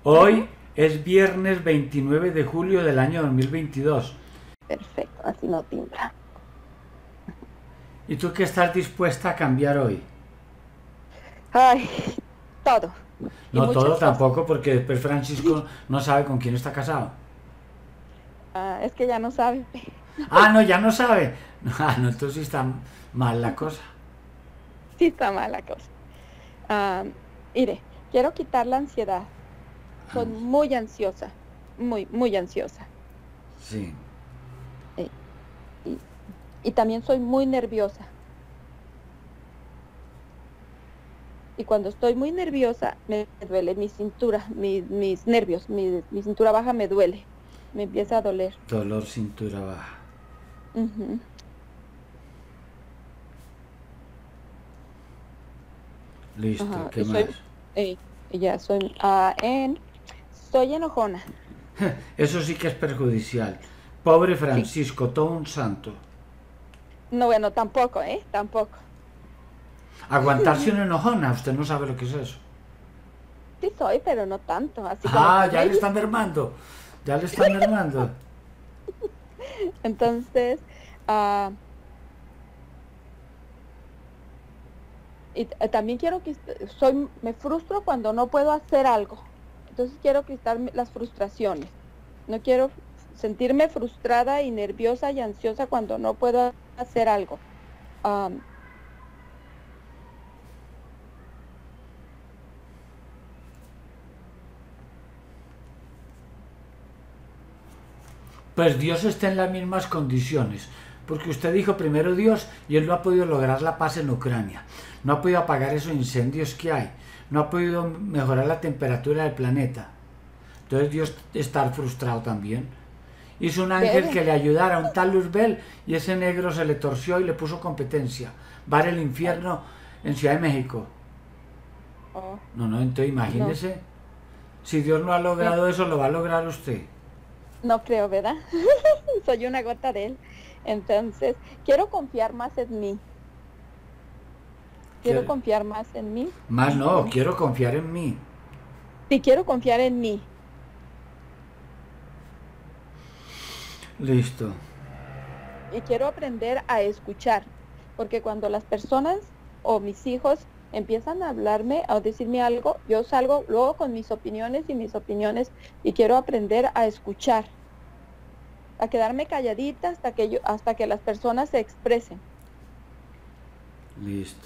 Hoy es viernes 29 de julio del año 2022. Perfecto, así no timbra. ¿Y tú qué estás dispuesta a cambiar hoy? Ay, todo. Y No todo muchas cosas. tampoco, porque después Francisco no sabe con quién está casado. Es que ya no sabe. Ah, no, ya no sabe. Ah, no, entonces sí está mal la cosa. Sí está mala cosa. Ah, Mire, quiero quitar la ansiedad. Soy muy ansiosa, muy ansiosa. Sí. Eh, Y, y también soy muy nerviosa. Y cuando estoy muy nerviosa, me duele mi cintura, mis nervios, mi cintura baja me duele. Me empieza a doler. Dolor cintura baja. Ujú. Listo, Ajá, ¿qué más? eh, ya soy, soy enojona. Eso sí que es perjudicial. Pobre Sí. Francisco, todo un santo. No, bueno, tampoco, tampoco. Aguantarse una enojona, usted no sabe lo que es eso. Sí soy, pero no tanto, así como Ah, que ya le maybe. están mermando. Ya le están mermando. Entonces, ah, también quiero que me frustro cuando no puedo hacer algo. Entonces quiero quitarme las frustraciones. No quiero sentirme frustrada y nerviosa y ansiosa cuando no puedo hacer algo. Am, Pues Dios está en las mismas condiciones, porque usted dijo primero Dios y Él no ha podido lograr la paz en Ucrania, no ha podido apagar esos incendios que hay, no ha podido mejorar la temperatura del planeta. Entonces Dios está frustrado también. Hizo un ángel Debe. que le ayudara, un tal Luzbel, y ese negro se le torció y le puso competencia. Va al Ay, infierno en Ciudad de México. oh, No, no, entonces no, imagínese, si Dios no ha eh, logrado eso, lo va a lograr usted. no creo, ¿verdad? Soy una gota de él. Entonces, quiero confiar más en mí. Quiero Quiero- confiar más en mí. Más no, Ujú. quiero confiar en mí. Sí, quiero confiar en mí. Listo. Y quiero aprender a escuchar, porque cuando las personas o mis hijos empiezan a hablarme o decirme algo, yo salgo luego con mis opiniones, y quiero aprender a escuchar, a quedarme calladita hasta que las personas se expresen. Listo.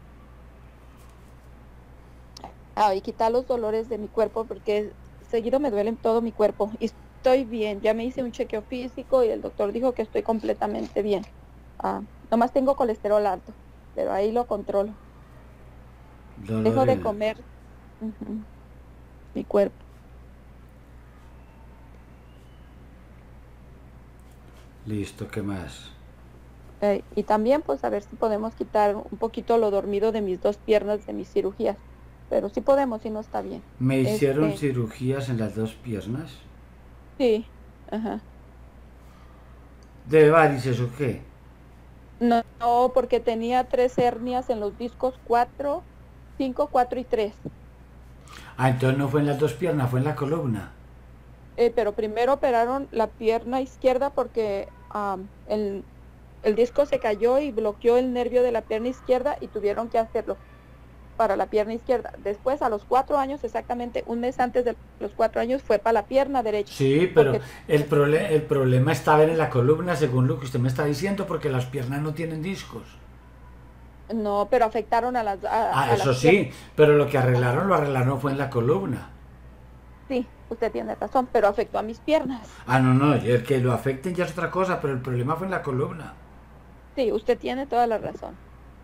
Y quitar los dolores de mi cuerpo, porque seguido me duelen todo mi cuerpo y estoy bien. Ya me hice un chequeo físico y el doctor dijo que estoy completamente bien. Nomás tengo colesterol alto, pero ahí lo controlo. Dejo de Dolores. comer. Ujú, mi cuerpo. Listo, ¿qué más? Y también, pues, a ver si podemos quitar un poquito lo dormido de mis dos piernas de mis cirugías. Pero sí podemos, si no está bien. Me hicieron Este, cirugías en las dos piernas. sí, ajá. ¿De varices o qué? No, no, porque tenía tres hernias en los discos 4, 5, 4 y 3. Ah, entonces no fue en las dos piernas, fue en la columna. Pero primero operaron la pierna izquierda porque el disco se cayó y bloqueó el nervio de la pierna izquierda y tuvieron que hacerlo para la pierna izquierda. Después, a los 4 años, exactamente un mes antes de los 4 años, fue para la pierna derecha, Sí, pero porque el problema estaba en la columna, según lo que usted me está diciendo, porque las piernas no tienen discos. no, pero afectaron Ah, a eso las piernas. sí, pero lo arreglaron fue en la columna. Sí, usted tiene razón, pero afectó a mis piernas. Ah, no, no, el que lo afecten ya es otra cosa, pero el problema fue en la columna. Sí, usted tiene toda la razón.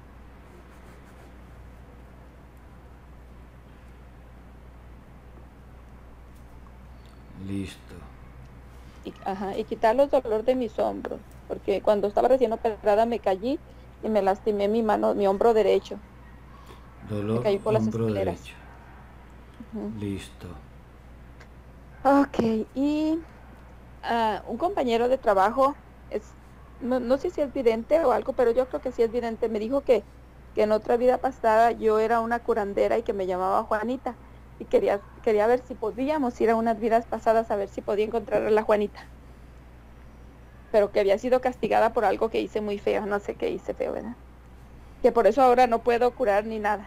Listo. Y quitar los dolores de mis hombros, porque cuando estaba recién operada me caí y me lastimé mi hombro derecho. Me Dolor caí por las hombro escaleras. derecho. Ujú. Listo. Ok, y un compañero de trabajo, no sé si es vidente o algo, pero yo creo que sí es vidente. Me dijo que en otra vida pasada yo era una curandera y que me llamaba Juanita y quería ver si podíamos ir a unas vidas pasadas a ver si podía encontrar a la Juanita. Pero que había sido castigada por algo que hice muy feo, no sé qué hice feo, ¿verdad? Que por eso ahora no puedo curar ni nada.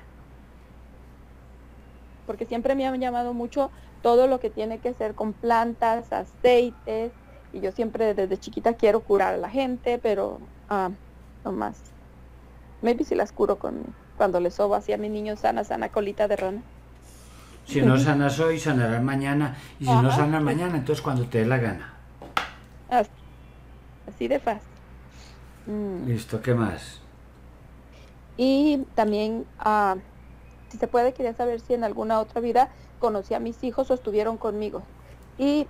Porque siempre me han llamado mucho todo lo que tiene que ser con plantas, aceites, y yo siempre desde chiquita quiero curar a la gente, pero no más. Maybe si las curo cuando les sobo así a mi niño sana colita de rana. Si no sanas hoy, sanarás mañana. Y si no sanas mañana, entonces cuando te dé la gana. Así de fácil. Listo, ¿qué más? Y también, si se puede, quería saber si en alguna otra vida conocí a mis hijos o estuvieron conmigo. Y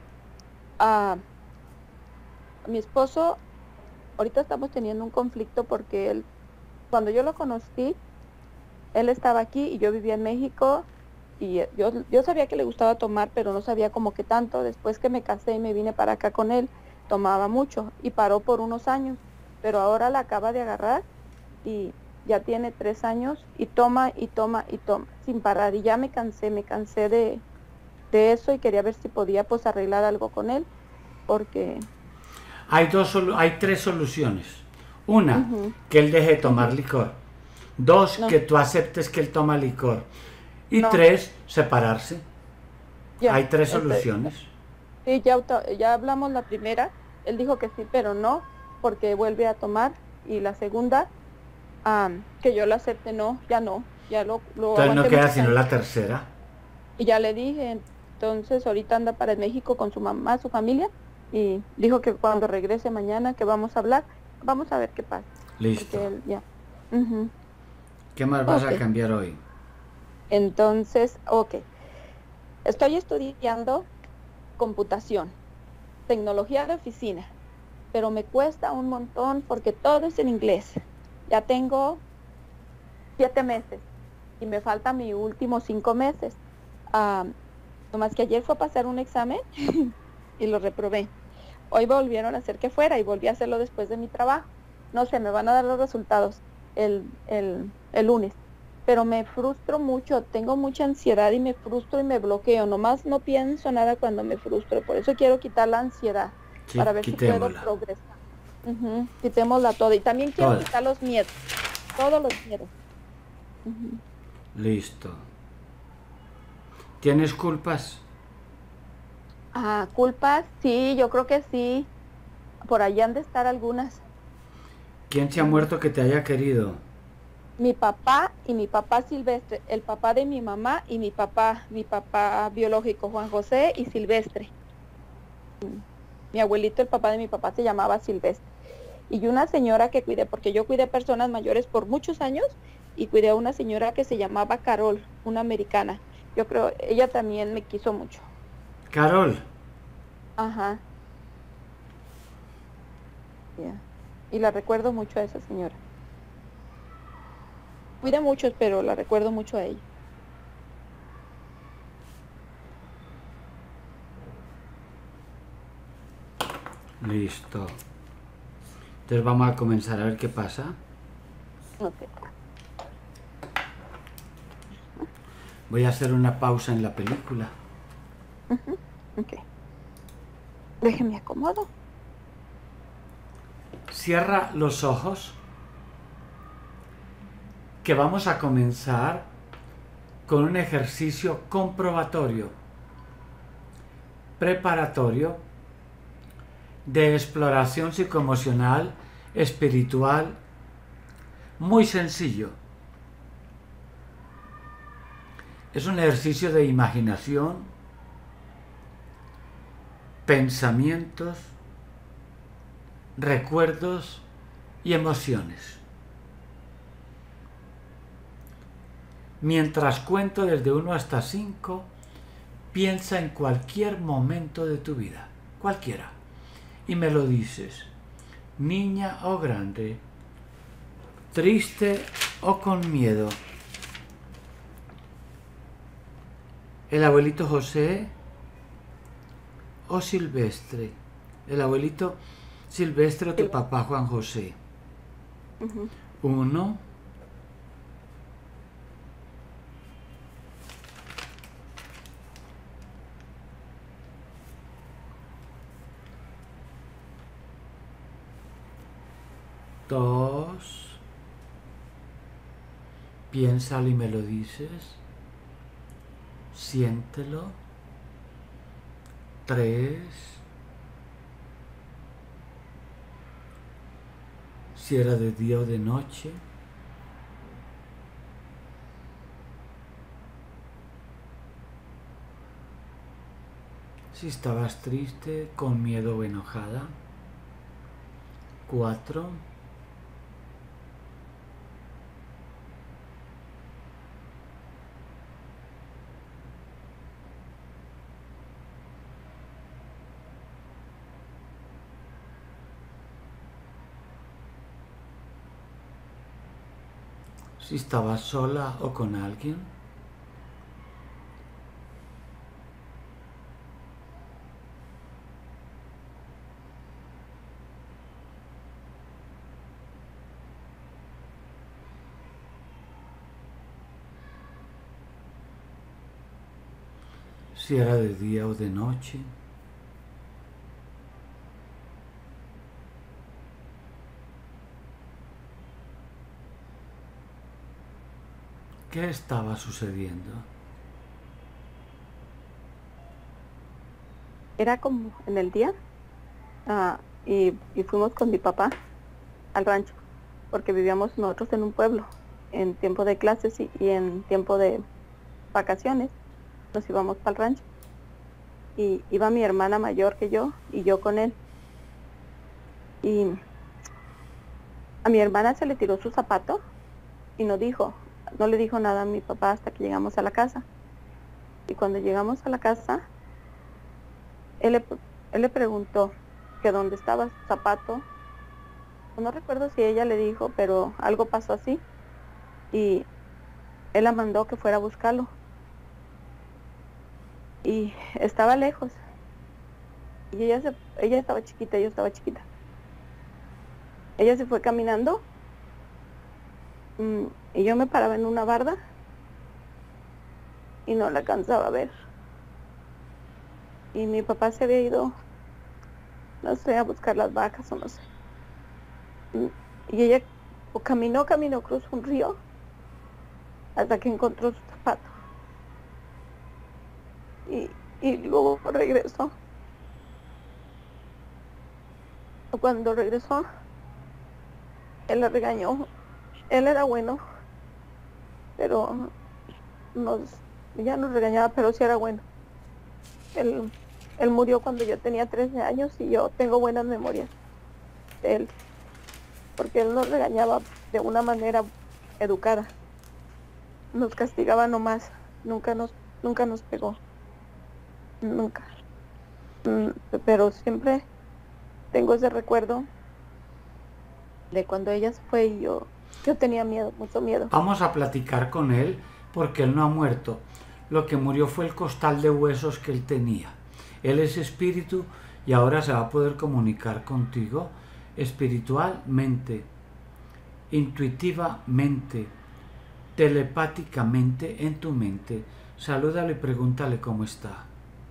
mi esposo, ahorita estamos teniendo un conflicto porque él, cuando yo lo conocí, él estaba aquí y yo vivía en México. Y yo sabía que le gustaba tomar, pero no sabía como que tanto. Después que me casé y me vine para acá con él, tomaba mucho y paró por unos años. Pero ahora la acaba de agarrar y ya tiene 3 años y toma y toma y toma sin parar. Y ya me cansé de eso y quería ver si podía pues arreglar algo con él, porque... Hay 3 soluciones. Una, que él deje de tomar licor. 2, que tú aceptes que él toma licor. Y 3, separarse. Ya, hay 3 soluciones. Sí, ya hablamos la primera. Él dijo que sí, pero no, porque vuelve a tomar. Y la segunda, que yo lo acepte, no. Ya lo entonces no queda sino la tercera. Y ya le dije, entonces ahorita anda para México con su mamá, su familia, y dijo que cuando regrese mañana que vamos a hablar, vamos a ver qué pasa. Listo. Él, ya. ¿Qué más vas a cambiar hoy? Entonces, estoy estudiando computación, tecnología de oficina, pero me cuesta un montón porque todo es en inglés. Ya tengo 7 meses y me faltan mis últimos 5 meses. Nomás que ayer fue a pasar un examen y lo reprobé. Hoy volvieron a hacer que fuera y volví a hacerlo después de mi trabajo. No sé, me van a dar los resultados el lunes. Pero me frustro mucho, tengo mucha ansiedad y me frustro y me bloqueo. Nomás no pienso nada cuando me frustro. Por eso quiero quitar la ansiedad, para ver si puedo progresar. Quitémosla toda. Y también quiero quitar los miedos, todos los miedos. Listo. ¿Tienes culpas? Culpas, sí, yo creo que sí. Por ahí han de estar algunas. ¿Quién se ha muerto que te haya querido? Mi papá y mi papá Silvestre, el papá de mi mamá y mi papá biológico, Juan José y Silvestre. Mi abuelito, el papá de mi papá, se llamaba Silvestre. Y una señora que cuidé, porque yo cuidé personas mayores por muchos años, y cuidé a una señora que se llamaba Carol, una americana. Yo creo, ella también me quiso mucho. ¿Carol? Ajá. Yeah. Y la recuerdo mucho a esa señora. Cuidé muchos, pero la recuerdo mucho a ella. Listo. Entonces vamos a comenzar a ver qué pasa. Okay. Voy a hacer una pausa en la película. Ok. Déjeme acomodo. Cierra los ojos, que vamos a comenzar con un ejercicio comprobatorio, preparatorio, de exploración psicoemocional, espiritual, muy sencillo. Es un ejercicio de imaginación, pensamientos, recuerdos y emociones. Mientras cuento desde 1 hasta 5, piensa en cualquier momento de tu vida, cualquiera, y me lo dices, niña o grande, triste o con miedo. El abuelito José o Silvestre. El abuelito Silvestre o tu papá Juan José. 1, 2, 2, piénsalo y me lo dices, siéntelo, 3, si era de día o de noche, si estabas triste, con miedo o enojada, 4, si estabas sola o con alguien, si era de día o de noche, ¿qué estaba sucediendo? Era como en el día, y fuimos con mi papá al rancho, porque vivíamos nosotros en un pueblo, en tiempo de clases y en tiempo de vacaciones, nos íbamos para el rancho. Y iba mi hermana mayor que yo, y yo con él. Y a mi hermana se le tiró su zapato y no le dijo nada a mi papá hasta que llegamos a la casa. Y cuando llegamos a la casa, él le preguntó que dónde estaba su zapato. No recuerdo si ella le dijo, pero algo pasó así. Y él la mandó que fuera a buscarlo. Y estaba lejos. Y ella estaba chiquita, yo estaba chiquita. Ella se fue caminando, y yo me paraba en una barda y no la alcanzaba a ver. Y mi papá se había ido, no sé, a buscar las vacas o no sé. Y ella caminó, cruzó un río hasta que encontró su zapato. Y luego regresó. Cuando regresó, él la regañó. Él era bueno, pero ya nos regañaba, pero sí era bueno. Él murió cuando yo tenía 13 años y yo tengo buenas memorias de él, porque él nos regañaba de una manera educada. Nos castigaba nomás, nunca nos pegó, nunca. Pero siempre tengo ese recuerdo de cuando ella se fue y yo tenía miedo, mucho miedo. Vamos a platicar con él porque él no ha muerto. Lo que murió fue el costal de huesos que él tenía. Él es espíritu y ahora se va a poder comunicar contigo espiritualmente, intuitivamente, telepáticamente en tu mente. Salúdalo y pregúntale cómo está.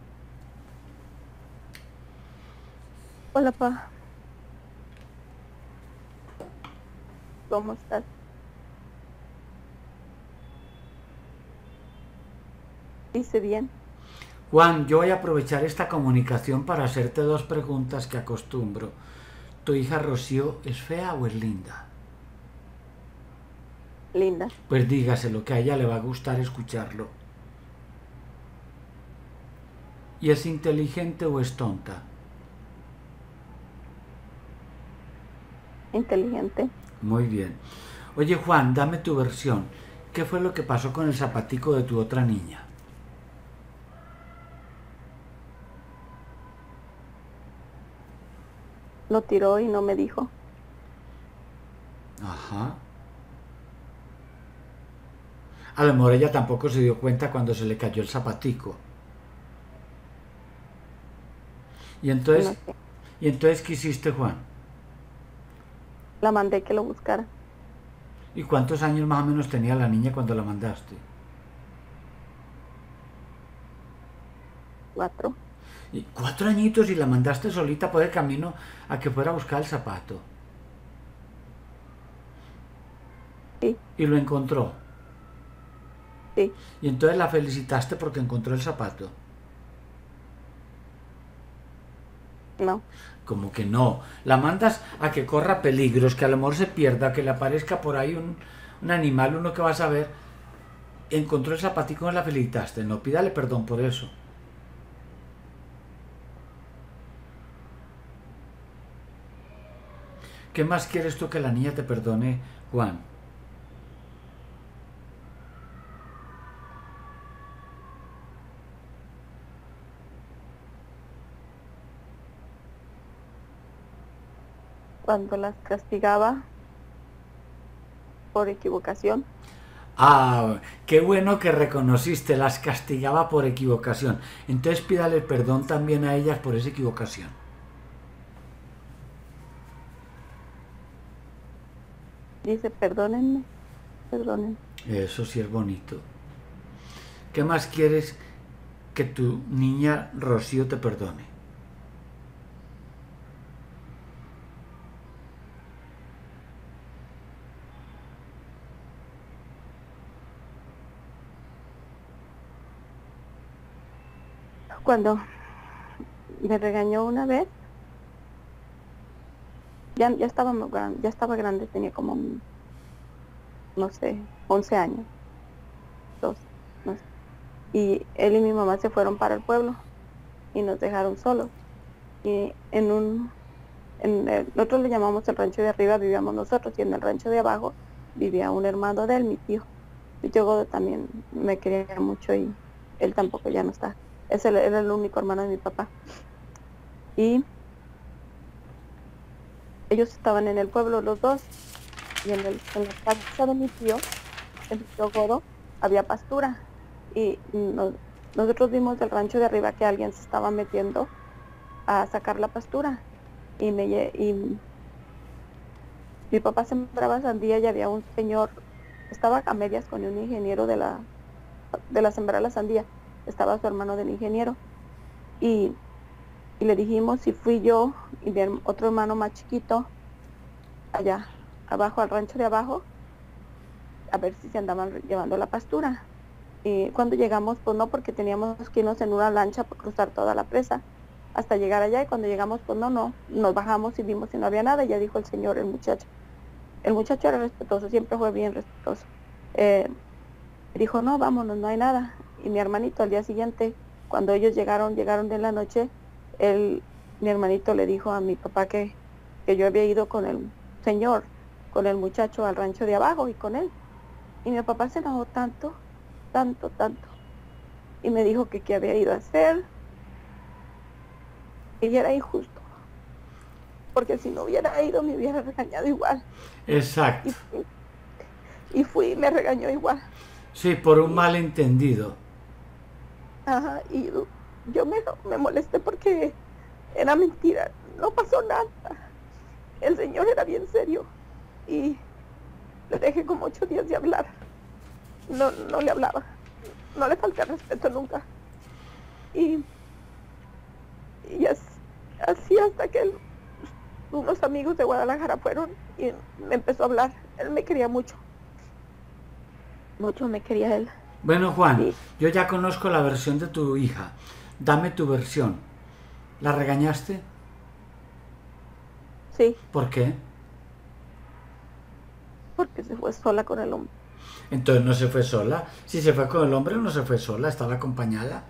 Hola, pa. ¿Cómo estás? Dice bien. Juan, yo voy a aprovechar esta comunicación para hacerte 2 preguntas que acostumbro. ¿Tu hija Rocío es fea o es linda? Linda. Pues dígaselo, que a ella le va a gustar escucharlo. ¿Y es inteligente o es tonta? Inteligente. Muy bien. Oye, Juan, dame tu versión. ¿Qué fue lo que pasó con el zapatico de tu otra niña? Lo tiró y no me dijo. Ajá. A lo mejor ella tampoco se dio cuenta cuando se le cayó el zapatico. ¿Y entonces, No sé. ¿qué hiciste, Juan? La mandé que lo buscara. ¿Y cuántos años más o menos tenía la niña cuando la mandaste? 4. Y 4 añitos y la mandaste solita por el camino a que fuera a buscar el zapato. y lo encontró. Sí. Y entonces la felicitaste porque encontró el zapato. No. Como que no. La mandas a que corra peligros, que a lo mejor se pierda, que le aparezca por ahí un animal, uno que va a saber. Encontró el zapatico y la felicitaste. No, pídale perdón por eso. ¿Qué más quieres tú que la niña te perdone, Juan? Cuando las castigaba por equivocación. Ah, qué bueno que reconociste, las castigaba por equivocación. Entonces pídale perdón también a ellas por esa equivocación. Dice, perdónenme, perdónenme. Eso sí es bonito. ¿Qué más quieres que tu niña Rocío te perdone? Cuando me regañó una vez, ya estaba grande, tenía como, no sé, 11 años, 12, no sé. Y él y mi mamá se fueron para el pueblo y nos dejaron solos. Y nosotros le llamamos el rancho de arriba, vivíamos nosotros, y en el rancho de abajo vivía un hermano de él, mi tío. Mi tío Godo también me quería mucho y él tampoco ya no está. Era el único hermano de mi papá. Y ellos estaban en el pueblo los dos, y en la casa de mi tío, el tío Godo, había pastura. Y nosotros vimos del rancho de arriba que alguien se estaba metiendo a sacar la pastura. Y mi papá sembraba sandía y había un señor, estaba a medias con un ingeniero de la sembrar la sandía. Estaba su hermano del ingeniero. Y le dijimos si fui yo y mi otro hermano más chiquito allá abajo, al rancho de abajo, a ver si se andaban llevando la pastura. Y cuando llegamos, pues no, porque teníamos que irnos en una lancha para cruzar toda la presa hasta llegar allá. Y cuando llegamos, pues no, nos bajamos y vimos si no había nada. Y ya dijo el señor, el muchacho era respetuoso, siempre fue bien respetuoso. Dijo, no, vámonos, no hay nada. Y mi hermanito al día siguiente, cuando ellos llegaron de la noche, mi hermanito le dijo a mi papá que yo había ido con el señor, con el muchacho al rancho de abajo y con él. Y mi papá se enojó tanto, y me dijo que qué había ido a hacer, y era injusto, porque si no hubiera ido me hubiera regañado igual. Exacto. Y fui y me regañó igual. Sí, por un malentendido. Ajá, y yo me molesté porque era mentira, no pasó nada. El señor era bien serio y le dejé como 8 días de hablar. No le hablaba, no le falté respeto nunca. Y así hasta que unos amigos de Guadalajara fueron y me empezó a hablar. Él me quería mucho me quería él. Bueno, Juan, Sí. yo ya conozco la versión de tu hija. Dame tu versión. ¿La regañaste? Sí, ¿Por qué? porque se fue sola con el hombre. Entonces no se fue sola. Si se fue con el hombre, no se fue sola, estaba acompañada.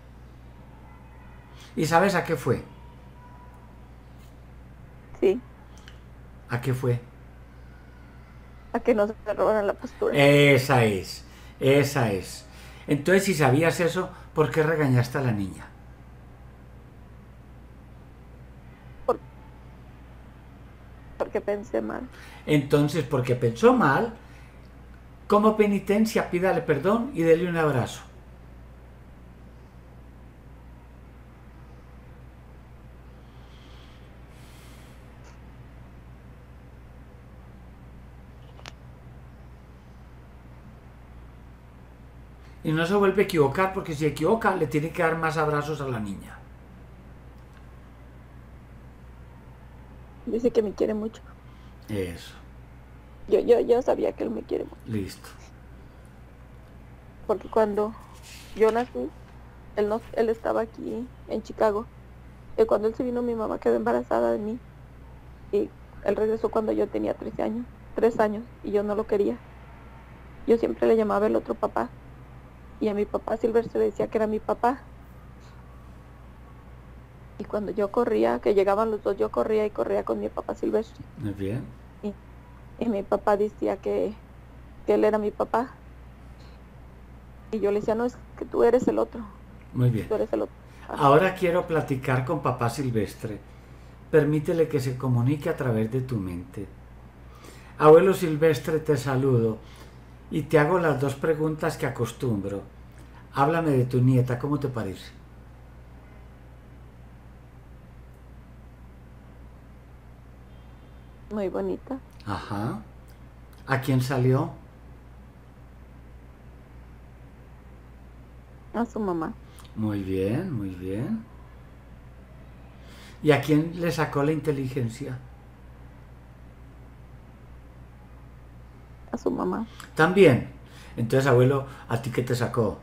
¿Y sabes a qué fue? Sí, ¿A qué fue? a que no se robaran la pastura. Esa es, esa es. Entonces, si sabías eso, ¿por qué regañaste a la niña? Porque pensé mal. Entonces, porque pensó mal, como penitencia, pídale perdón y dele un abrazo. Y no se vuelve a equivocar, porque si equivoca, le tiene que dar más abrazos a la niña. Dice que me quiere mucho. Eso. Yo sabía que él me quiere mucho, Listo. porque cuando yo nací, él estaba aquí en Chicago. Y cuando él se vino, mi mamá quedó embarazada de mí. Y él regresó cuando yo tenía 13 años, 3 años, y yo no lo quería. Yo siempre le llamaba el otro papá. Y a mi papá Silvestre le decía que era mi papá. Y cuando yo corría, que llegaban los dos, yo corría y corría con mi papá Silvestre. Muy bien. Y, y mi papá decía que él era mi papá. Y yo le decía, no, es que tú eres el otro. Muy bien. Tú eres el otro. Ahora quiero platicar con papá Silvestre. Permítele que se comunique a través de tu mente. Abuelo Silvestre, te saludo y te hago las dos preguntas que acostumbro. Háblame de tu nieta, ¿cómo te parece? Muy bonita. Ajá. ¿A quién salió? A su mamá. Muy bien, muy bien. ¿Y a quién le sacó la inteligencia? A su mamá. También. Entonces, abuelo, ¿a ti qué te sacó?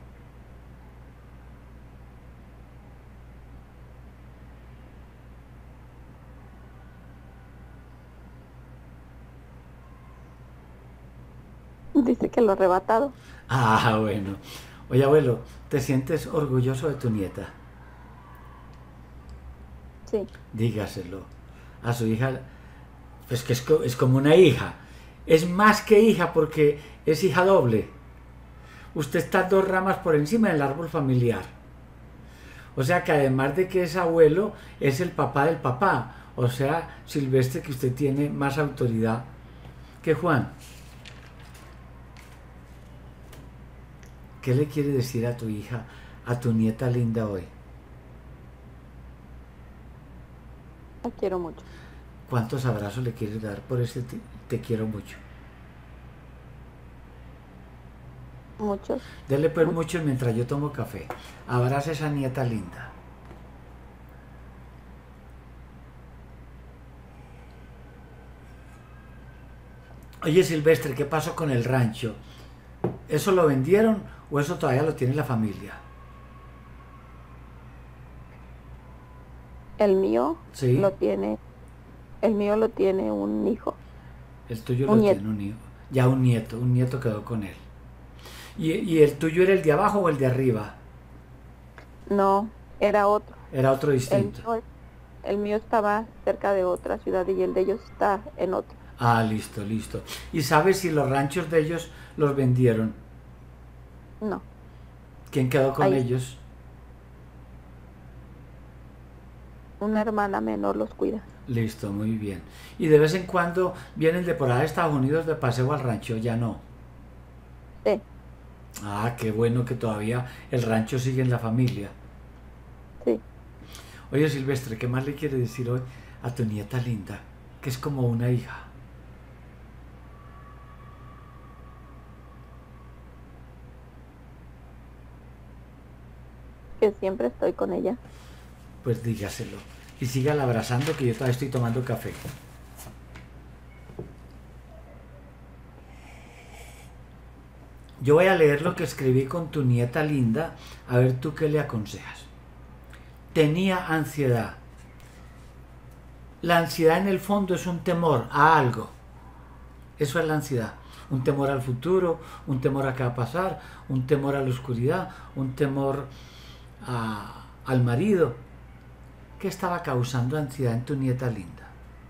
Dice que lo ha arrebatado. Ah, bueno. Oye, abuelo, ¿te sientes orgulloso de tu nieta? Sí. Dígaselo. A su hija, pues que es como una hija. Es más que hija porque es hija doble. Usted está 2 ramas por encima del árbol familiar. O sea que además de que es abuelo, es el papá del papá. O sea, Silvestre, que usted tiene más autoridad que Juan. ¿Qué le quiere decir a tu hija, a tu nieta linda hoy? La quiero mucho. ¿Cuántos abrazos le quieres dar por ese te quiero mucho? Muchos. Dele pues mucho mientras yo tomo café. Abraza a esa nieta linda. Oye Silvestre, ¿qué pasó con el rancho? ¿Eso lo vendieron o eso todavía lo tiene la familia? El mío Sí, lo tiene, el mío lo tiene un hijo, el tuyo un lo nieto. tiene un hijo. Ya un nieto quedó con él. ¿Y el tuyo era el de abajo o el de arriba? No, era otro. Era otro El distinto. mío, el mío estaba cerca de otra ciudad y el de ellos está en otra. Ah, listo, listo. ¿Y sabes si los ranchos de ellos los vendieron? No, ¿Quién quedó con ahí ellos? una hermana menor los cuida. Listo, muy bien. ¿Y de vez en cuando vienen de por ahí de Estados Unidos de paseo al rancho? Ya no. Sí, Ah, qué bueno que todavía el rancho sigue en la familia. sí. Oye, Silvestre, ¿qué más le quiere decir hoy a tu nieta linda? Que es como una hija. Que siempre estoy con ella. Pues dígaselo. Y sígala abrazando que yo todavía estoy tomando café. Yo voy a leer lo que escribí con tu nieta linda, a ver tú qué le aconsejas. Tenía ansiedad. La ansiedad en el fondo es un temor a algo. Eso es la ansiedad. Un temor al futuro, un temor a qué va a pasar, un temor a la oscuridad, un temor al marido. ¿Qué estaba causando ansiedad en tu nieta linda?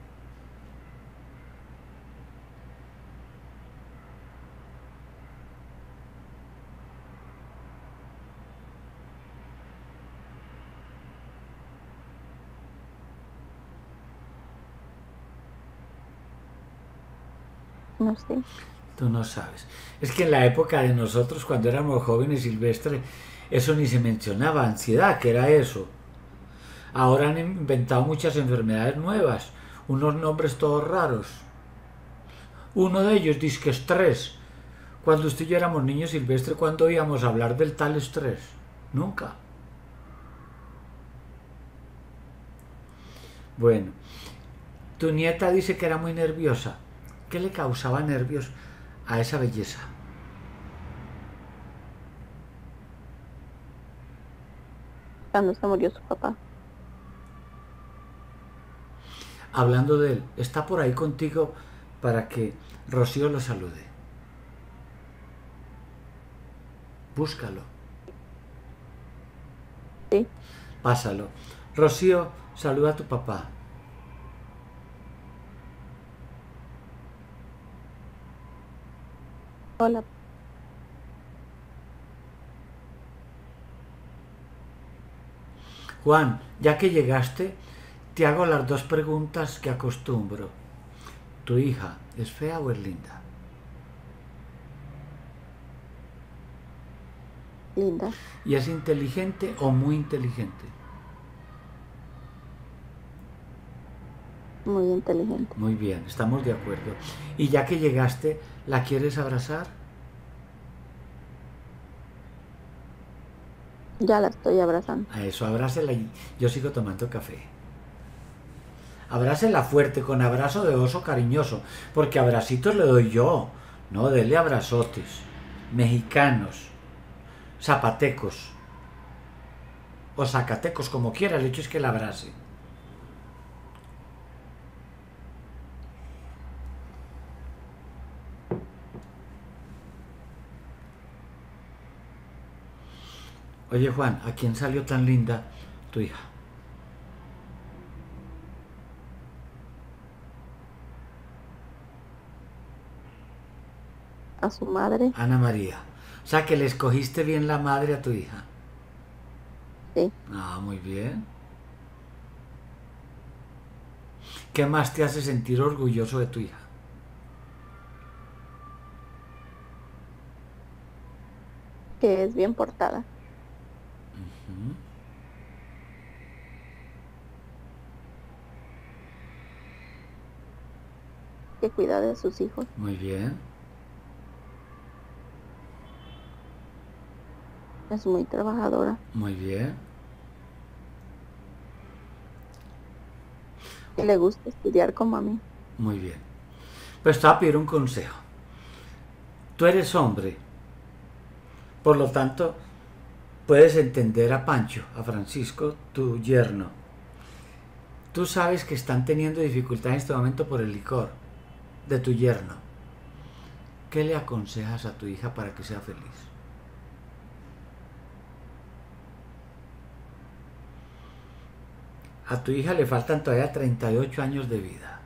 No sé. Tú no sabes. Es que en la época de nosotros, cuando éramos jóvenes, Silvestre, eso ni se mencionaba, ansiedad, que era eso. Ahora han inventado muchas enfermedades nuevas, unos nombres todos raros. Uno de ellos dice que estrés. Cuando usted y yo éramos niños, Silvestre, ¿cuándo íbamos a hablar del tal estrés? Nunca. Bueno, tu nieta dice que era muy nerviosa. ¿Qué le causaba nervios a esa belleza? Cuando se murió su papá. Hablando de él, está por ahí contigo para que Rocío lo salude. Búscalo. Sí. Pásalo. Rocío, saluda a tu papá. Hola. Juan, ya que llegaste, te hago las dos preguntas que acostumbro. ¿Tu hija es fea o es linda? Linda. ¿Y es inteligente o muy inteligente? Muy inteligente. Muy bien, estamos de acuerdo. Y ya que llegaste, ¿la quieres abrazar? Ya la estoy abrazando. A eso, abrázela y yo sigo tomando café. Abrázela fuerte, con abrazo de oso cariñoso, porque abracitos le doy yo. No, dele abrazotes. Mexicanos, zapatecos o zacatecos, como quiera, el hecho es que la abrace. Oye Juan, ¿a quién salió tan linda tu hija? A su madre. Ana María. O sea que le escogiste bien la madre a tu hija. Sí. Ah, muy bien. ¿Qué más te hace sentir orgulloso de tu hija? Que es bien portada. Ujú. Que cuida de sus hijos. Muy bien. Es muy trabajadora. Muy bien. Que le gusta estudiar como a mí. Muy bien. Pues te voy a pedir un consejo. Tú eres hombre. Por lo tanto, puedes entender a Pancho, a Francisco, tu yerno. Tú sabes que están teniendo dificultad en este momento por el licor de tu yerno. ¿Qué le aconsejas a tu hija para que sea feliz? A tu hija le faltan todavía 38 años de vida.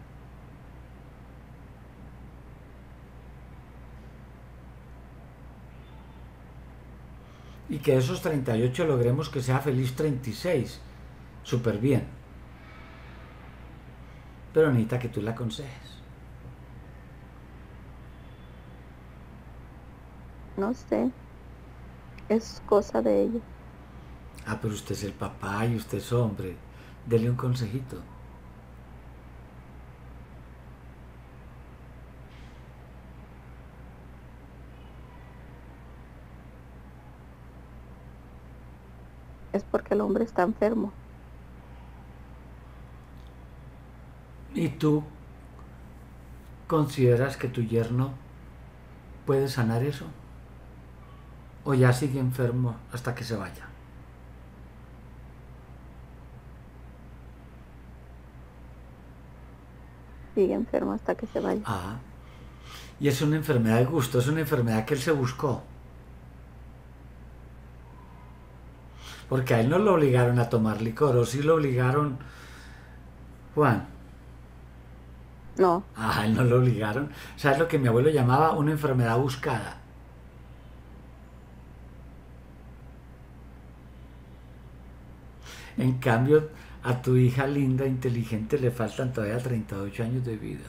Y que de esos 38 logremos que sea feliz 36. Súper bien. Pero necesita que tú la aconsejes. No sé. Es cosa de ella. Ah, pero usted es el papá y usted es hombre. Dele un consejito. Es porque el hombre está enfermo. ¿Y tú consideras que tu yerno puede sanar eso? ¿O ya sigue enfermo hasta que se vaya? Sigue enfermo hasta que se vaya. Ah, y es una enfermedad de gusto, es una enfermedad que él se buscó. Porque a él no lo obligaron a tomar licor, o sí lo obligaron, Juan. No. A él no lo obligaron. ¿Sabes lo que mi abuelo llamaba una enfermedad buscada? En cambio, a tu hija linda, inteligente, le faltan todavía 38 años de vida.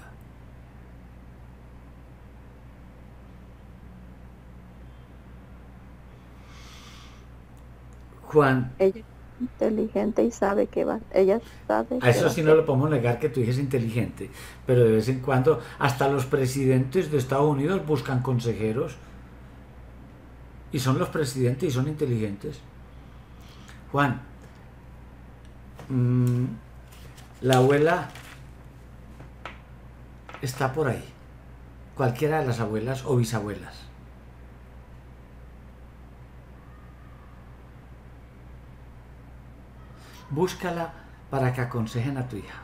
Juan, Ella es inteligente y sabe que va. Ella sabe a que eso va a sí no ser. lo podemos negar que tu hija es inteligente, pero de vez en cuando hasta los presidentes de Estados Unidos buscan consejeros y son los presidentes y son inteligentes. Juan, la abuela está por ahí. cualquiera de las abuelas o bisabuelas. Búscala para que aconsejen a tu hija.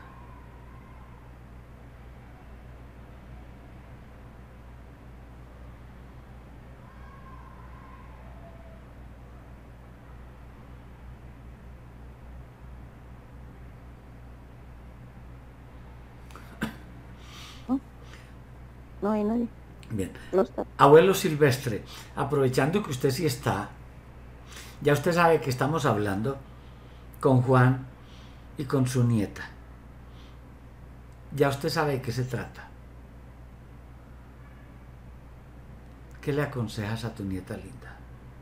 No hay nadie. Bien. No está. Abuelo Silvestre, aprovechando que usted sí está, ya usted sabe que estamos hablando con Juan y con su nieta. Ya usted sabe de qué se trata. ¿Qué le aconsejas a tu nieta linda?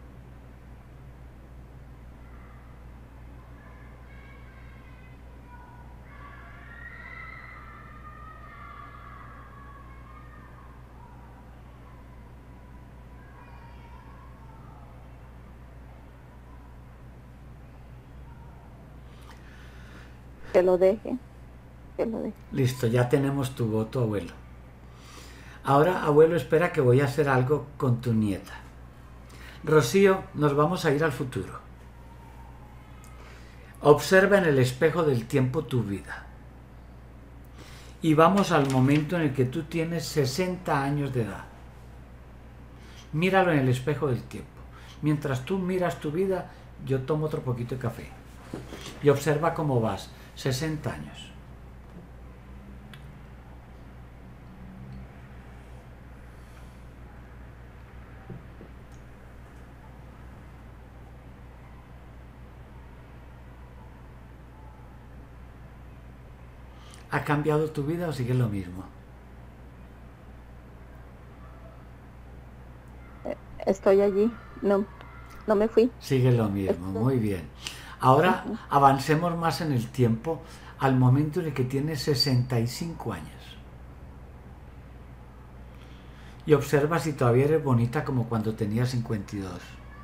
Que lo deje. Que lo deje. Listo, ya tenemos tu voto, abuelo. Ahora, abuelo, espera que voy a hacer algo con tu nieta. Rocío, nos vamos a ir al futuro. Observa en el espejo del tiempo tu vida. Y vamos al momento en el que tú tienes 60 años de edad. Míralo en el espejo del tiempo. Mientras tú miras tu vida, yo tomo otro poquito de café. Y observa cómo vas. 60 años. ¿Ha cambiado tu vida o sigue lo mismo? Estoy allí. No me fui. Sigue lo mismo, muy bien. Ahora avancemos más en el tiempo al momento en el que tienes 65 años. Y observa si todavía eres bonita como cuando tenías 52.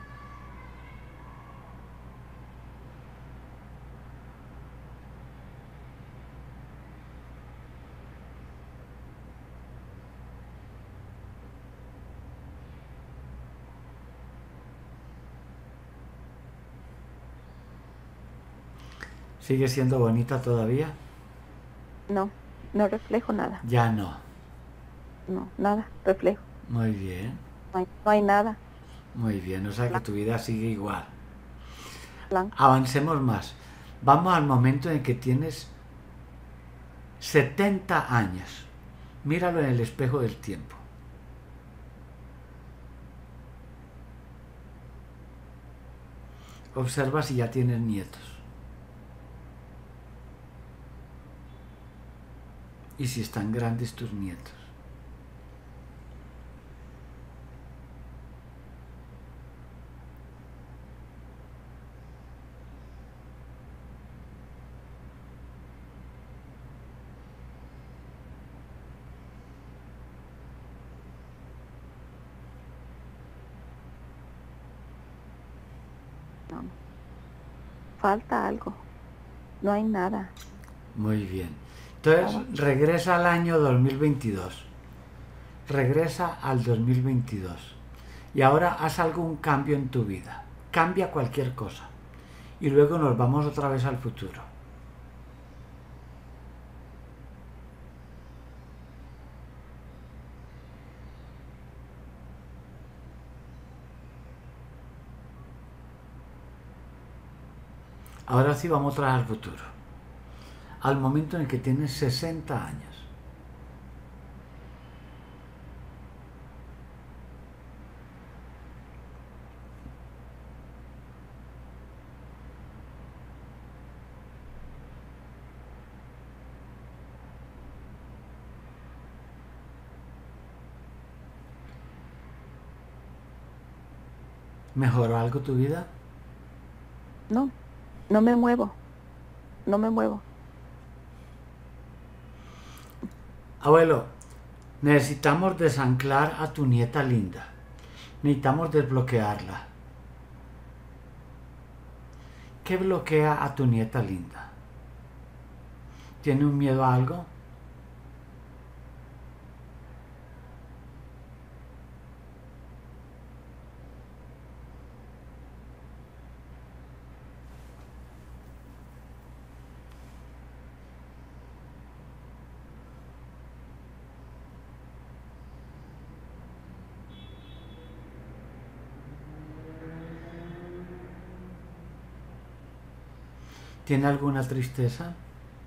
¿Sigue siendo bonita todavía? No reflejo nada. Ya no. No, nada, reflejo. Muy bien. No hay nada. Muy bien, o sea que tu vida sigue igual. Blanco. Avancemos más. Vamos al momento en que tienes 70 años. Míralo en el espejo del tiempo. Observa si ya tienes nietos. Y si están grandes tus nietos. No. Falta algo. No hay nada. Muy bien. Entonces regresa al año 2022. Regresa al 2022. Y ahora haz algún cambio en tu vida. Cambia cualquier cosa. Y luego nos vamos otra vez al futuro. Ahora sí vamos otra vez al futuro. Al momento en el que tienes 60 años. ¿Mejoró algo tu vida? No me muevo. No me muevo. Abuelo, necesitamos desanclar a tu nieta linda. Necesitamos desbloquearla. ¿Qué bloquea a tu nieta linda? ¿Tiene un miedo a algo? ¿Tiene alguna tristeza?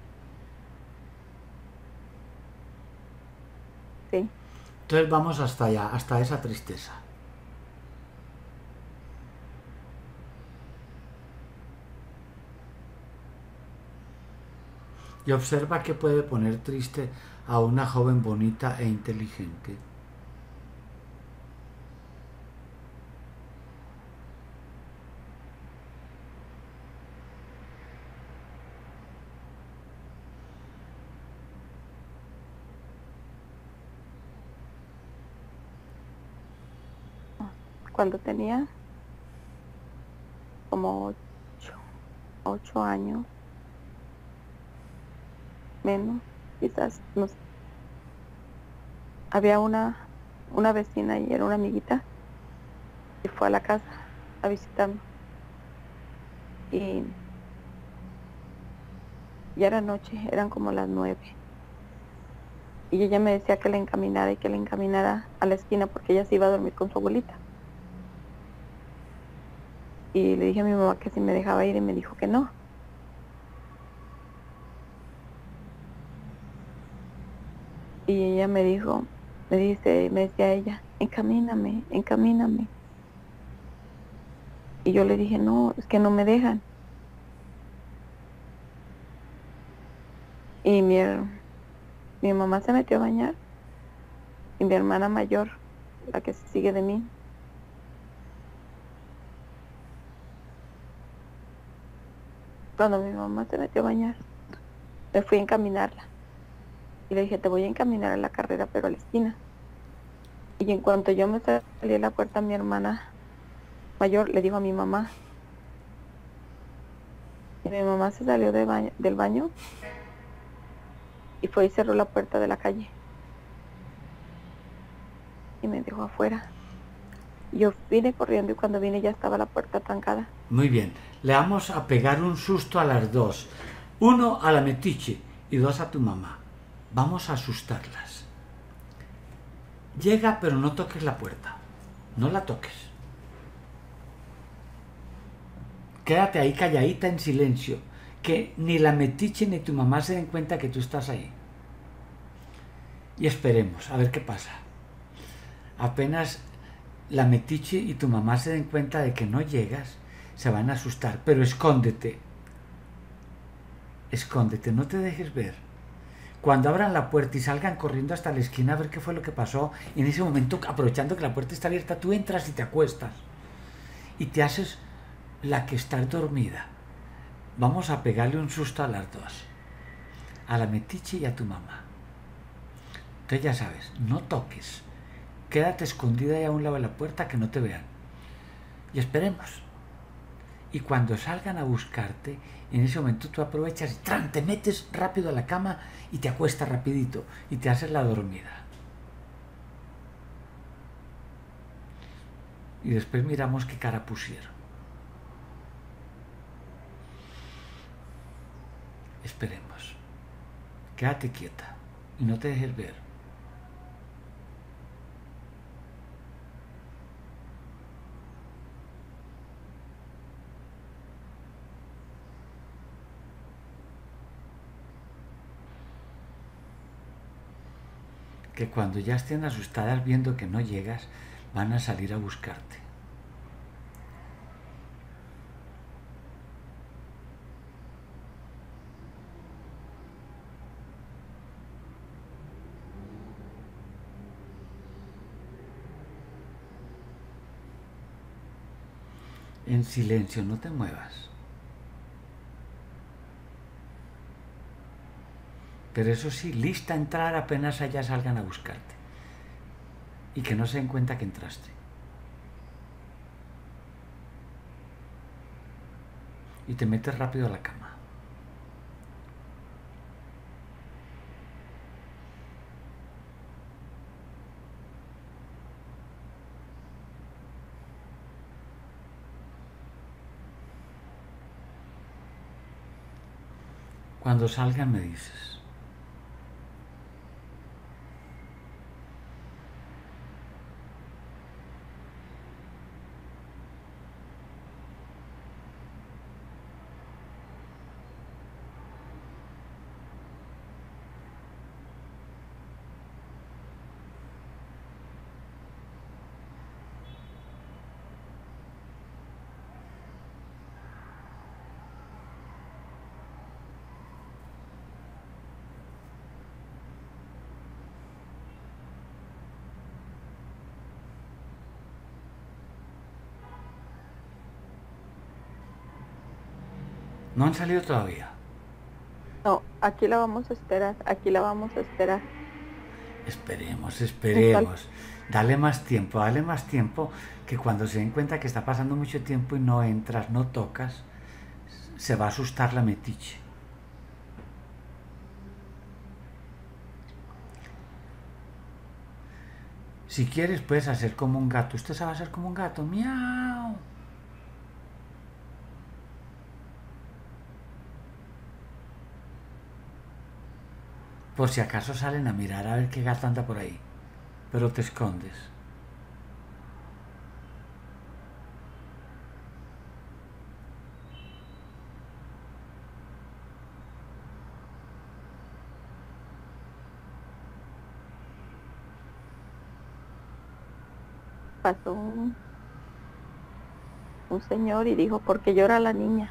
Sí. Entonces vamos hasta allá, hasta esa tristeza. Y observa que puede poner triste a una joven bonita e inteligente. Cuando tenía como 8 años, menos, quizás, no sé, había una vecina y era una amiguita y fue a la casa a visitarme. Y ya era noche, eran como las 9. Y ella me decía que la encaminara y que la encaminara a la esquina porque ella se iba a dormir con su abuelita. Y le dije a mi mamá que si me dejaba ir y me dijo que no. Y ella me decía ella, encamíname, encamíname. Y yo le dije, no, es que no me dejan. Y mi mamá se metió a bañar y mi hermana mayor, la que sigue de mí, cuando mi mamá se metió a bañar, me fui a encaminarla. Y le dije, te voy a encaminar a la carrera, pero a la esquina. Y en cuanto yo me salí a la puerta, mi hermana mayor le dijo a mi mamá. Y mi mamá se salió del baño y fue y cerró la puerta de la calle. Y me dejó afuera. Yo vine corriendo y cuando vine ya estaba la puerta trancada. Muy bien, le vamos a pegar un susto a las dos. Uno a la metiche y dos a tu mamá. Vamos a asustarlas. Llega, pero no toques la puerta. No la toques. Quédate ahí calladita en silencio. Que ni la metiche ni tu mamá se den cuenta que tú estás ahí. Y esperemos a ver qué pasa. Apenas la metiche y tu mamá se den cuenta de que no llegas, se van a asustar. Pero escóndete. Escóndete, no te dejes ver. Cuando abran la puerta y salgan corriendo hasta la esquina a ver qué fue lo que pasó, en ese momento, aprovechando que la puerta está abierta, tú entras y te acuestas. Y te haces la que está dormida. Vamos a pegarle un susto a las dos. A la metiche y a tu mamá. Entonces ya sabes, no toques. Quédate escondida ahí a un lado de la puerta que no te vean. Y esperemos. Y cuando salgan a buscarte, en ese momento tú aprovechas y ¡tran! Te metes rápido a la cama y te acuestas rapidito y te haces la dormida. Y después miramos qué cara pusieron. Esperemos. Quédate quieta y no te dejes ver. Que cuando ya estén asustadas viendo que no llegas, van a salir a buscarte. En silencio, no te muevas. Pero eso sí, lista a entrar apenas allá salgan a buscarte. Y que no se den cuenta que entraste. Y te metes rápido a la cama. Cuando salgan me dices. ¿No han salido todavía? No, aquí la vamos a esperar, aquí la vamos a esperar. Esperemos, esperemos. Dale más tiempo, que cuando se den cuenta que está pasando mucho tiempo y no entras, no tocas, se va a asustar la metiche. Si quieres puedes hacer como un gato. Usted sabe hacer como un gato. Miau. Por si acaso salen a mirar a ver qué gato anda por ahí. Pero te escondes. Pasó un señor y dijo, ¿por qué llora la niña?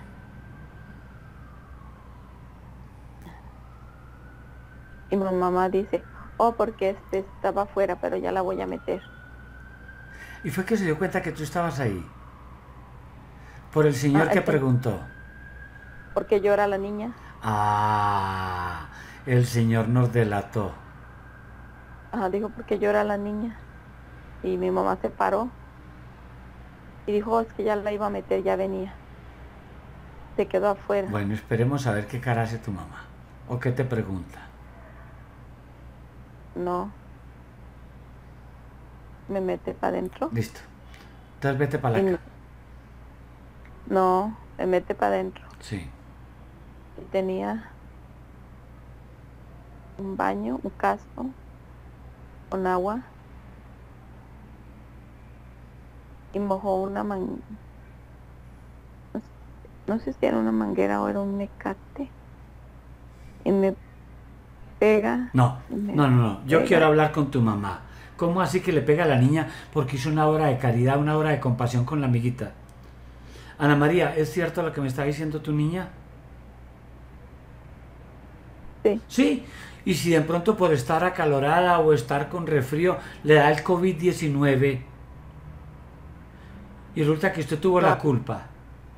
Y mi mamá dice, oh, porque estaba afuera, pero ya la voy a meter. Y fue que se dio cuenta que tú estabas ahí. Por el señor que preguntó. ¿Por qué llora la niña? Ah, el señor nos delató. Dijo, ¿por qué llora la niña? Y mi mamá se paró y dijo, oh, es que ya la iba a meter, ya venía. Se quedó afuera. Bueno, esperemos a ver qué cara hace tu mamá. ¿O qué te pregunta? No. Me mete para adentro. Listo. Entonces vete para la casa. No, me mete para adentro. Sí. Y tenía un baño, un casco, con agua. Y mojó una no sé si era una manguera o era un mecate. Y me pega. No. Yo pega. quiero hablar con tu mamá. ¿Cómo así que le pega a la niña porque hizo una obra de caridad, una obra de compasión con la amiguita? Ana María, ¿es cierto lo que me está diciendo tu niña? Sí. Sí. Y si de pronto por estar acalorada o estar con resfrío le da el COVID-19 y resulta que usted tuvo la culpa.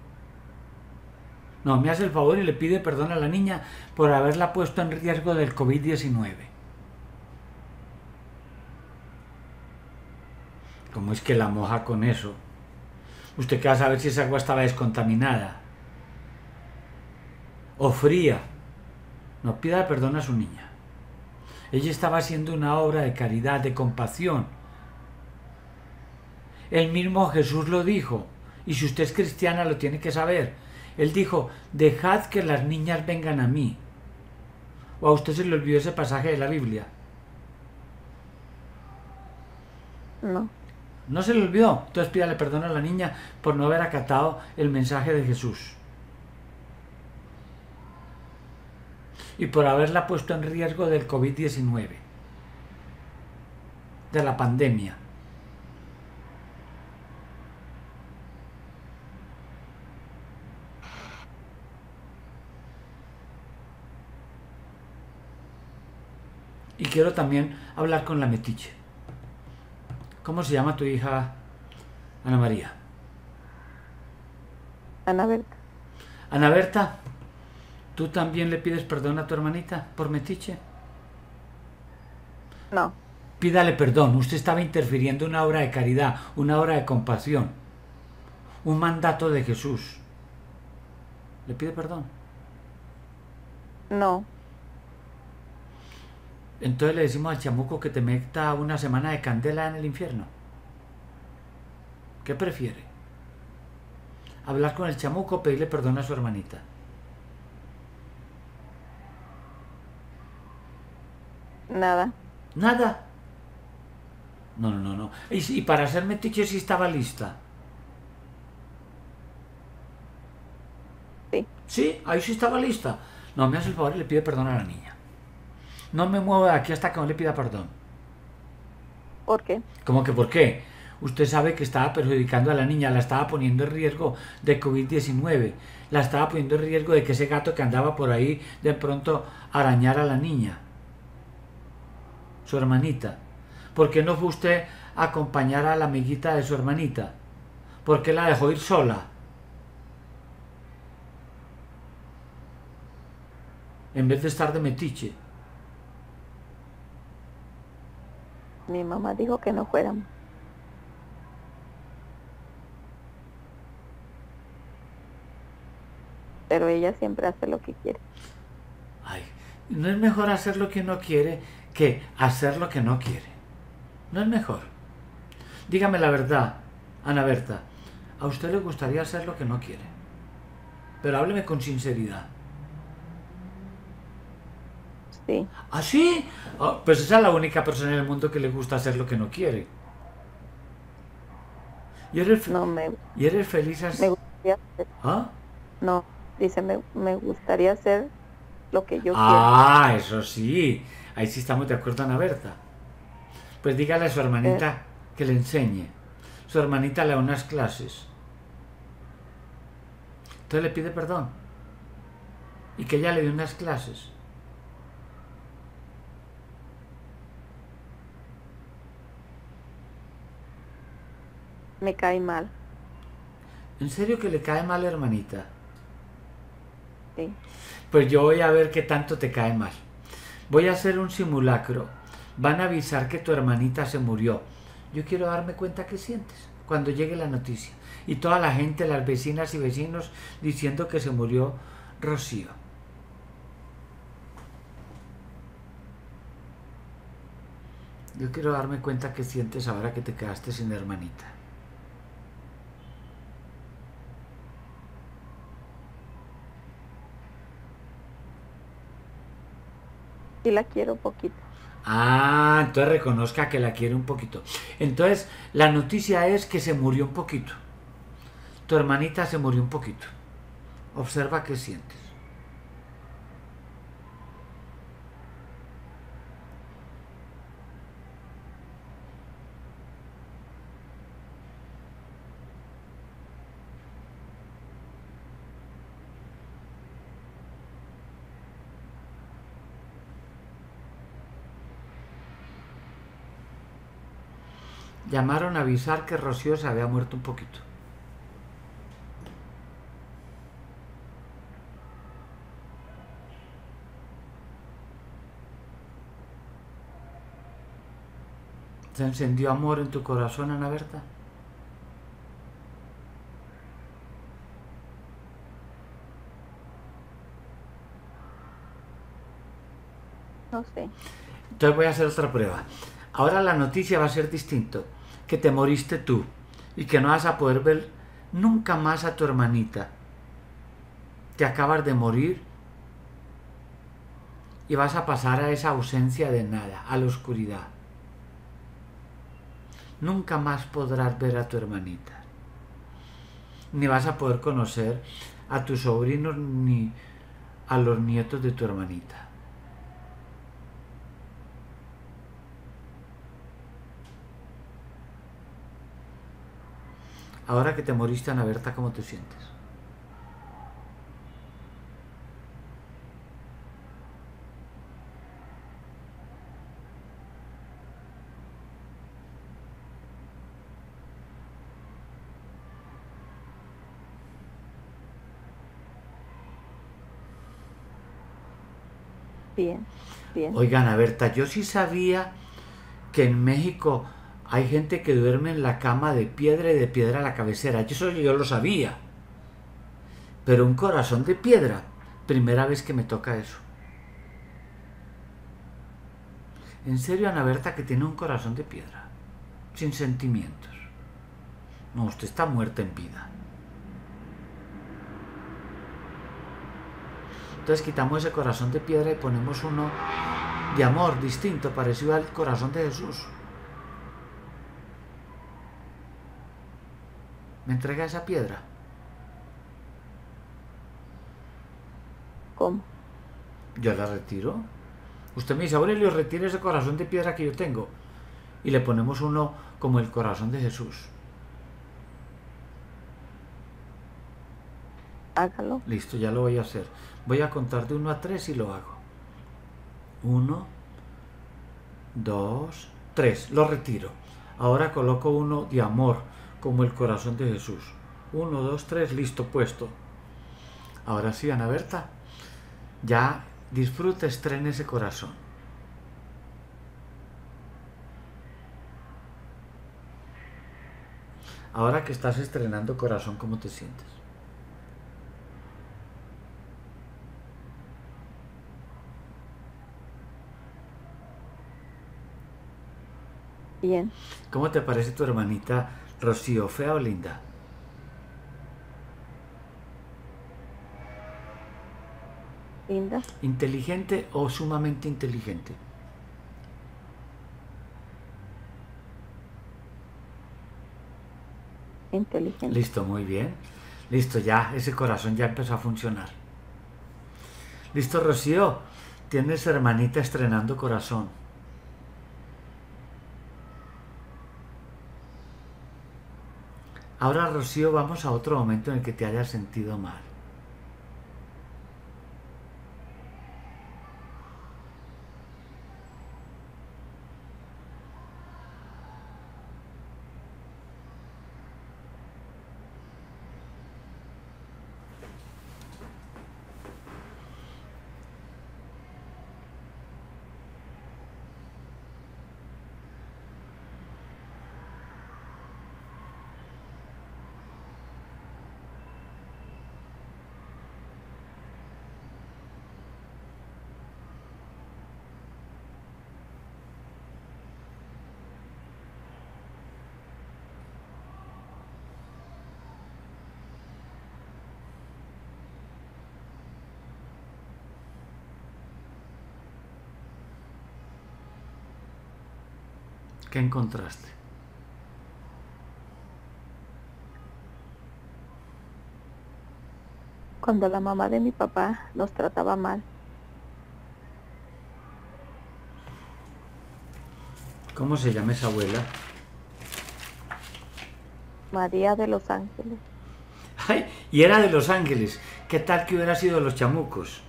No, me hace el favor y le pide perdón a la niña por haberla puesto en riesgo del COVID-19. ¿Cómo es que la moja con eso? ¿Usted qué va a saber si esa agua estaba descontaminada? ¿O fría? No, pida perdón a su niña. Ella estaba haciendo una obra de caridad, de compasión. El mismo Jesús lo dijo, y si usted es cristiana lo tiene que saber. Él dijo, dejad que las niñas vengan a mí. ¿O a usted se le olvidó ese pasaje de la Biblia? No. ¿No se le olvidó? Entonces pídale perdón a la niña por no haber acatado el mensaje de Jesús. Y por haberla puesto en riesgo del COVID-19. De la pandemia. Y quiero también hablar con la metiche. ¿Cómo se llama tu hija, Ana María? Ana Berta. Ana Berta, ¿tú también le pides perdón a tu hermanita por metiche? No. Pídale perdón, usted estaba interfiriendo en una obra de caridad, una obra de compasión, un mandato de Jesús. ¿Le pide perdón? No. Entonces le decimos al chamuco que te meta una semana de candela en el infierno. ¿Qué prefiere? ¿Hablar con el chamuco o pedirle perdón a su hermanita? Nada. ¿Nada? No. Y para hacer metiche sí estaba lista. Sí. Sí, ahí sí estaba lista. No, me hace el favor y le pide perdón a la niña. No me muevo de aquí hasta que no le pida perdón. ¿Por qué? ¿Cómo que por qué? Usted sabe que estaba perjudicando a la niña, la estaba poniendo en riesgo de COVID-19, la estaba poniendo en riesgo de que ese gato que andaba por ahí de pronto arañara a la niña, su hermanita. ¿Por qué no fue usted a acompañar a la amiguita de su hermanita? ¿Por qué la dejó ir sola? en vez de estar de metiche. Mi mamá dijo que no fuéramos. Pero ella siempre hace lo que quiere. Ay, no es mejor hacer lo que uno quiere que hacer lo que no quiere. No es mejor. Dígame la verdad, Ana Berta, ¿a usted le gustaría hacer lo que no quiere? Pero hábleme con sinceridad. Sí. ¿Ah, sí? Oh, pues esa es la única persona en el mundo que le gusta hacer lo que no quiere. ¿Y eres, No me, ¿y eres feliz así? me gustaría hacer, ¿Ah? no, dice, me gustaría hacer lo que yo quiero. Ah, eso sí. Ahí sí estamos de acuerdo, Ana Berta. Pues dígale a su hermanita que le enseñe. Su hermanita le da unas clases. Entonces le pide perdón. Y que ella le dé unas clases. Me cae mal. ¿En serio que le cae mal, hermanita? Sí. Pues yo voy a ver qué tanto te cae mal. Voy a hacer un simulacro. Van a avisar que tu hermanita se murió. Yo quiero darme cuenta qué sientes cuando llegue la noticia. Y toda la gente, las vecinas y vecinos, diciendo que se murió Rocío. Yo quiero darme cuenta qué sientes ahora que te quedaste sin hermanita. Sí la quiero poquito. Ah, entonces reconozca que la quiere un poquito. Entonces, la noticia es que se murió un poquito. Tu hermanita se murió un poquito. Observa qué sientes. Llamaron a avisar que Rocío se había muerto un poquito. ¿Se encendió amor en tu corazón, Ana Berta? No sé. Entonces voy a hacer otra prueba. Ahora la noticia va a ser distinto. Que te moriste tú y que no vas a poder ver nunca más a tu hermanita. Te acabas de morir y vas a pasar a esa ausencia de nada, a la oscuridad. Nunca más podrás ver a tu hermanita. Ni vas a poder conocer a tus sobrinos ni a los nietos de tu hermanita. Ahora que te moriste, Ana Berta, ¿cómo te sientes? Bien, bien. Oigan, Ana Berta, yo sí sabía que en México hay gente que duerme en la cama de piedra y de piedra a la cabecera. Eso yo lo sabía. Pero un corazón de piedra, primera vez que me toca eso. En serio, Ana Berta, que tiene un corazón de piedra, sin sentimientos. No, usted está muerta en vida. Entonces quitamos ese corazón de piedra y ponemos uno de amor distinto, parecido al corazón de Jesús. ¿Me entrega esa piedra? ¿Cómo? Yo la retiro. Usted me dice, Aurelio, retire ese corazón de piedra que yo tengo. Y le ponemos uno como el corazón de Jesús. Hágalo. Listo, ya lo voy a hacer. Voy a contar de 1 a 3 y lo hago. 1, 2, 3. Lo retiro. Ahora coloco uno de amor, como el corazón de Jesús. 1, 2, 3, listo, puesto. Ahora sí, Ana Berta, ya disfruta, estrena ese corazón. Ahora que estás estrenando corazón, ¿cómo te sientes? Bien. ¿Cómo te parece tu hermanita Rocío? ¿Fea o linda? Linda. ¿Inteligente o sumamente inteligente? Inteligente. Listo, muy bien. Listo, ya, ese corazón ya empezó a funcionar. Listo, Rocío, tienes hermanita estrenando corazón. Ahora, Rocío, vamos a otro momento en el que te hayas sentido mal. ¿Qué encontraste? Cuando la mamá de mi papá nos trataba mal. ¿Cómo se llama esa abuela? María de los Ángeles. Ay, y era de Los Ángeles. ¿Qué tal que hubiera sido de Los Chamucos?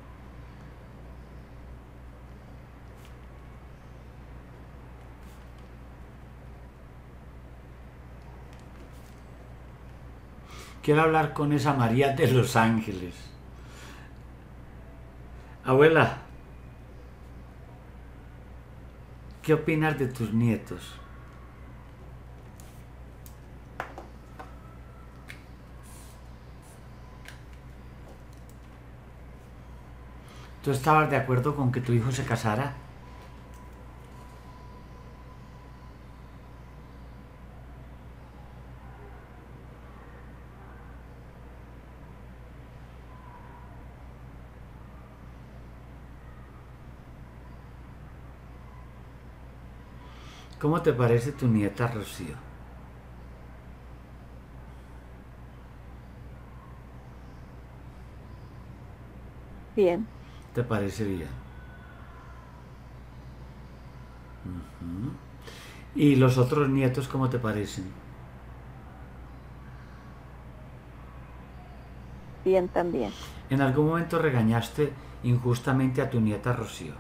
Quiero hablar con esa María de Los Ángeles. Abuela, ¿qué opinas de tus nietos? ¿Tú estabas de acuerdo con que tu hijo se casara? ¿Cómo te parece tu nieta Rocío? Bien. ¿Te parece bien? Ujú. ¿Y los otros nietos cómo te parecen? Bien también. ¿En algún momento regañaste injustamente a tu nieta Rocío?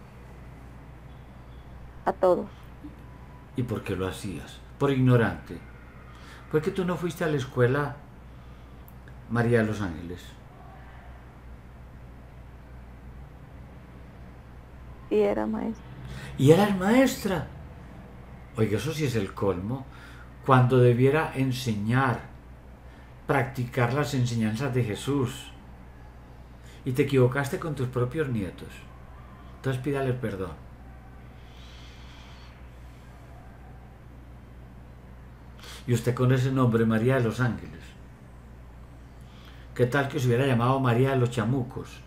A todos. ¿Y por qué lo hacías? Por ignorante. ¿Fue que tú no fuiste a la escuela María de los Ángeles? Sí, era maestra. Y eras maestra. Oiga, eso sí es el colmo. Cuando debiera enseñar, practicar las enseñanzas de Jesús. Y te equivocaste con tus propios nietos. Entonces pídale perdón. Y usted con ese nombre, María de los Ángeles. ¿Qué tal que se hubiera llamado María de los Chamucos?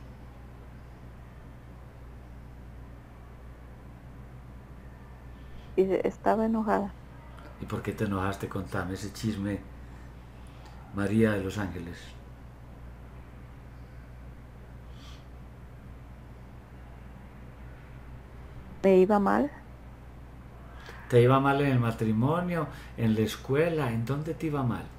Y estaba enojada. ¿Y por qué te enojaste? Contame ese chisme, María de los Ángeles. Me iba mal. ¿Te iba mal en el matrimonio, en la escuela? ¿En dónde te iba mal?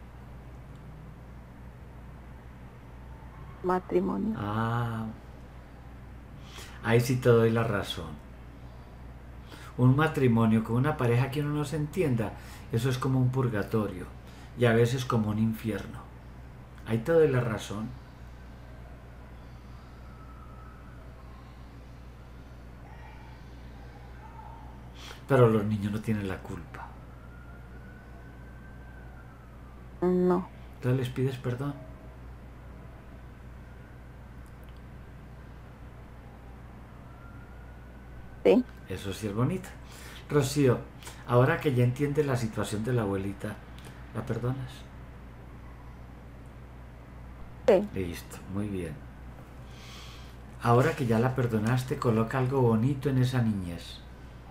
Matrimonio. Ah, ahí sí te doy la razón. Un matrimonio con una pareja que uno no se entienda, eso es como un purgatorio y a veces como un infierno. Ahí te doy la razón. Pero los niños no tienen la culpa. No. Entonces les pides perdón. Sí. Eso sí es bonito. Rocío, ahora que ya entiendes la situación de la abuelita, ¿la perdonas? Sí. Listo, muy bien. Ahora que ya la perdonaste, coloca algo bonito en esa niñez.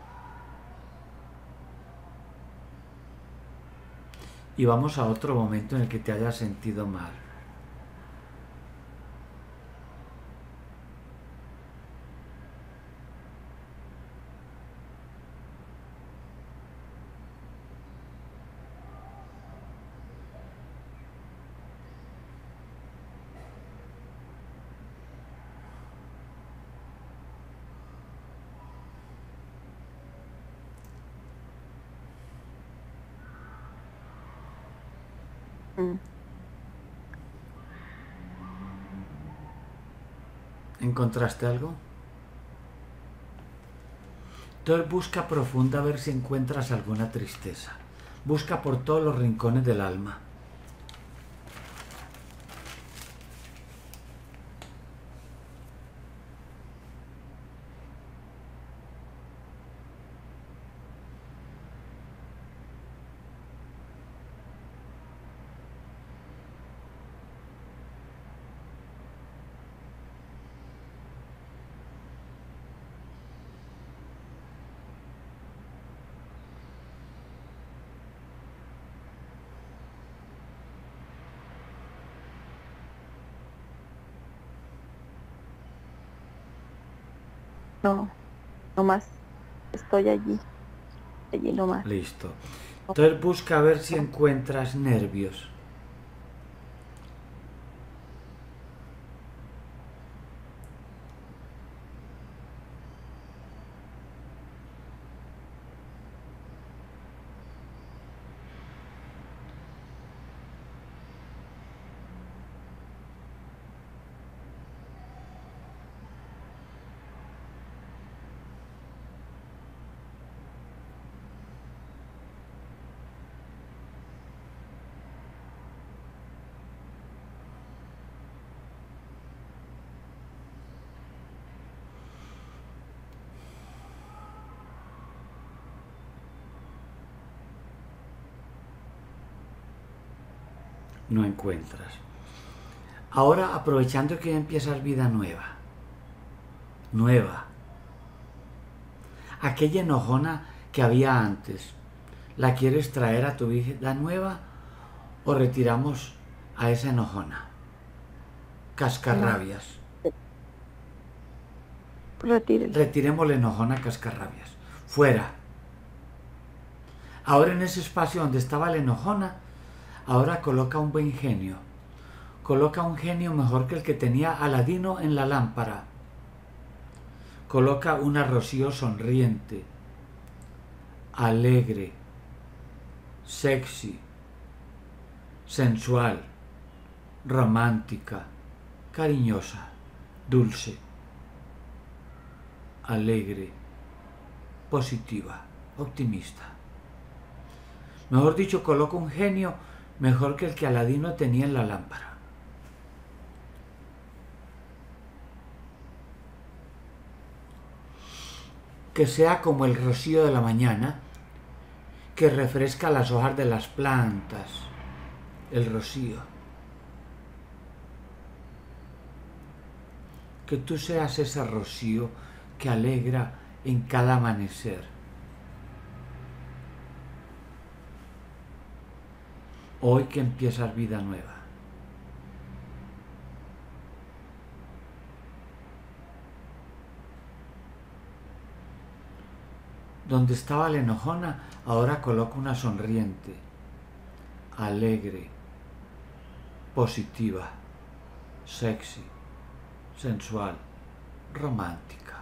Y vamos a otro momento en el que te hayas sentido mal. Mm. ¿Encontraste algo? Entonces busca profunda a ver si encuentras alguna tristeza. Busca por todos los rincones del alma. No, no más. Estoy allí. Allí nomás. Listo. Entonces busca a ver si encuentras nervios. No encuentras. Ahora, aprovechando que ya empiezas vida nueva. Nueva. Aquella enojona que había antes, ¿la quieres traer a tu vida nueva o retiramos a esa enojona? No. Cascarrabias. Retírela. Retiremos la enojona cascarrabias. Fuera. Ahora en ese espacio donde estaba la enojona, ahora coloca un buen genio. Coloca un genio mejor que el que tenía Aladino en la lámpara. Coloca una Rocío sonriente, alegre, sexy, sensual, romántica, cariñosa, dulce, alegre, positiva, optimista. Mejor dicho, coloca un genio mejor que el que Aladino tenía en la lámpara. Que sea como el rocío de la mañana, que refresca las hojas de las plantas, el rocío. Que tú seas ese rocío que alegra en cada amanecer. Hoy que empiezas vida nueva. Donde estaba la enojona, ahora coloca una sonriente, alegre, positiva, sexy, sensual, romántica.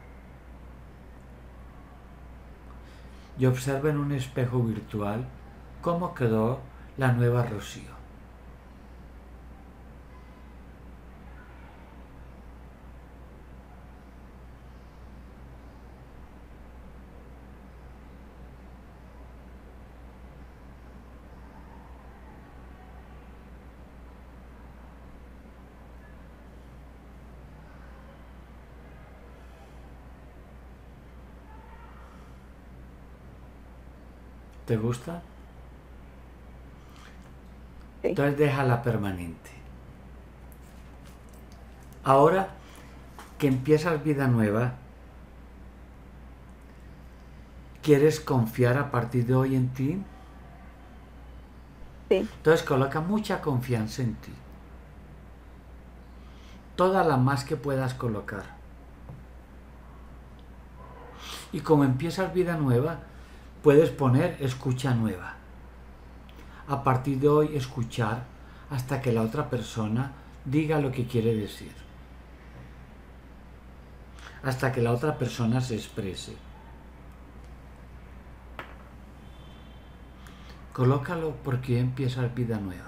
Y observa en un espejo virtual cómo quedó la nueva Rocío. ¿Te gusta? Sí. Entonces déjala permanente. Ahora que empiezas vida nueva, ¿quieres confiar a partir de hoy en ti? Sí. Entonces coloca mucha confianza en ti. Toda la más que puedas colocar. Y como empiezas vida nueva, puedes poner escucha nueva. A partir de hoy escuchar hasta que la otra persona diga lo que quiere decir. Hasta que la otra persona se exprese. Colócalo porque empiezas vida nueva.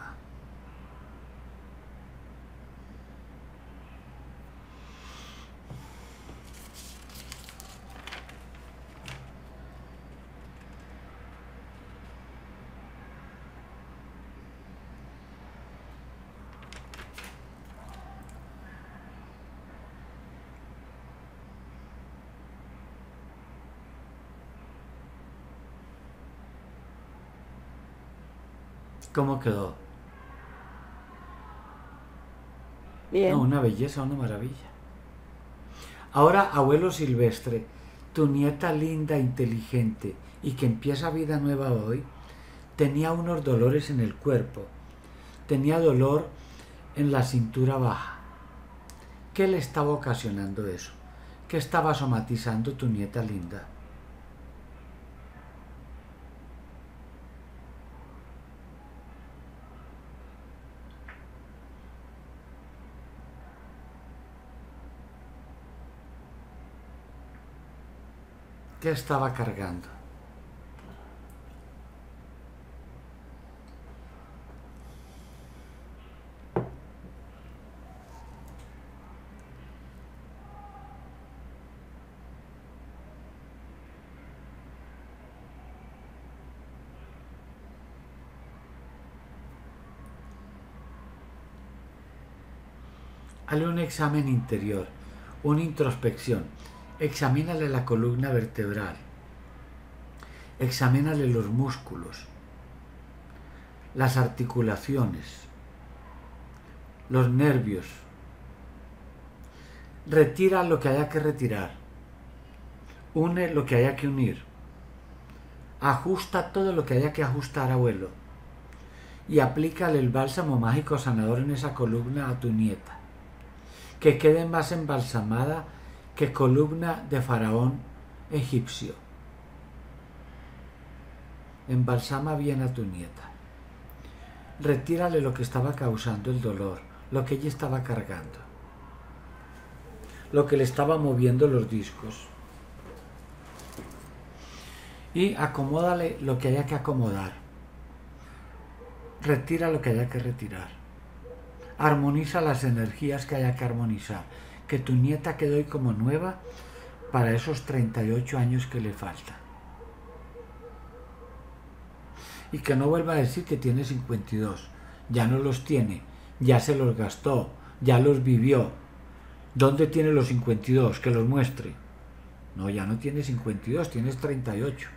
¿Cómo quedó? Bien. No, una belleza, una maravilla. Ahora, abuelo Silvestre, tu nieta linda, inteligente y que empieza vida nueva hoy, tenía unos dolores en el cuerpo. Tenía dolor en la cintura baja. ¿Qué le estaba ocasionando eso? ¿Qué estaba somatizando tu nieta linda? ¿Qué estaba cargando? Hazle un examen interior, una introspección. Examínale la columna vertebral. Examínale los músculos, las articulaciones, los nervios. Retira lo que haya que retirar. Une lo que haya que unir. Ajusta todo lo que haya que ajustar, abuelo. Y aplícale el bálsamo mágico sanador en esa columna a tu nieta. Que quede más embalsamada que columna de faraón egipcio. Embalsama bien a tu nieta. Retírale lo que estaba causando el dolor, lo que ella estaba cargando, lo que le estaba moviendo los discos. Y acomódale lo que haya que acomodar. Retira lo que haya que retirar. Armoniza las energías que haya que armonizar. Que tu nieta quede hoy como nueva para esos 38 años que le faltan. Y que no vuelva a decir que tiene 52. Ya no los tiene. Ya se los gastó. Ya los vivió. ¿Dónde tiene los 52? Que los muestre. No, ya no tienes 52, tienes 38.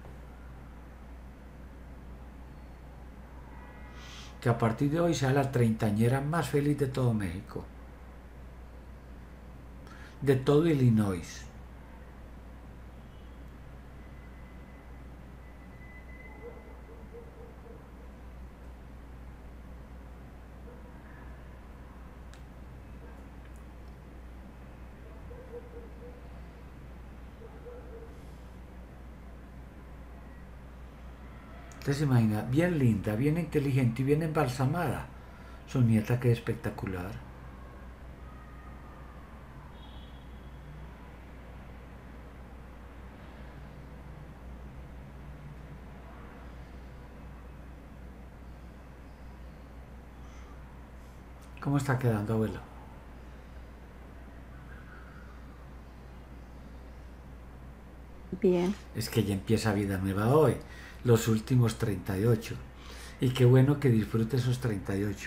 Que a partir de hoy sea la treintañera más feliz de todo México. De todo Illinois. Usted se imagina, bien linda, bien inteligente y bien embalsamada. Su nieta, qué espectacular. ¿Cómo está quedando, abuelo? Bien. Es que ya empieza vida nueva hoy, los últimos 38. Y qué bueno que disfrute esos 38.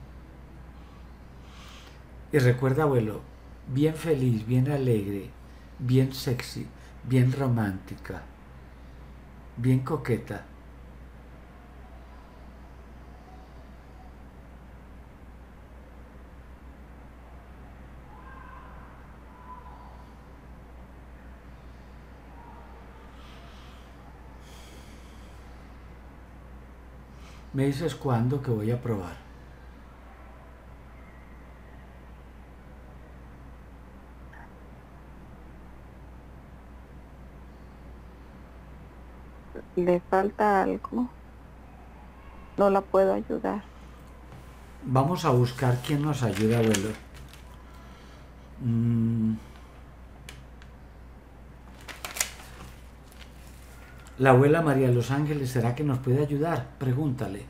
Y recuerda, abuelo, bien feliz, bien alegre, bien sexy, bien romántica, bien coqueta. Me dices cuándo que voy a probar. Le falta algo. No la puedo ayudar. Vamos a buscar quién nos ayude, abuelo. La abuela María de los Ángeles, ¿será que nos puede ayudar? Pregúntale.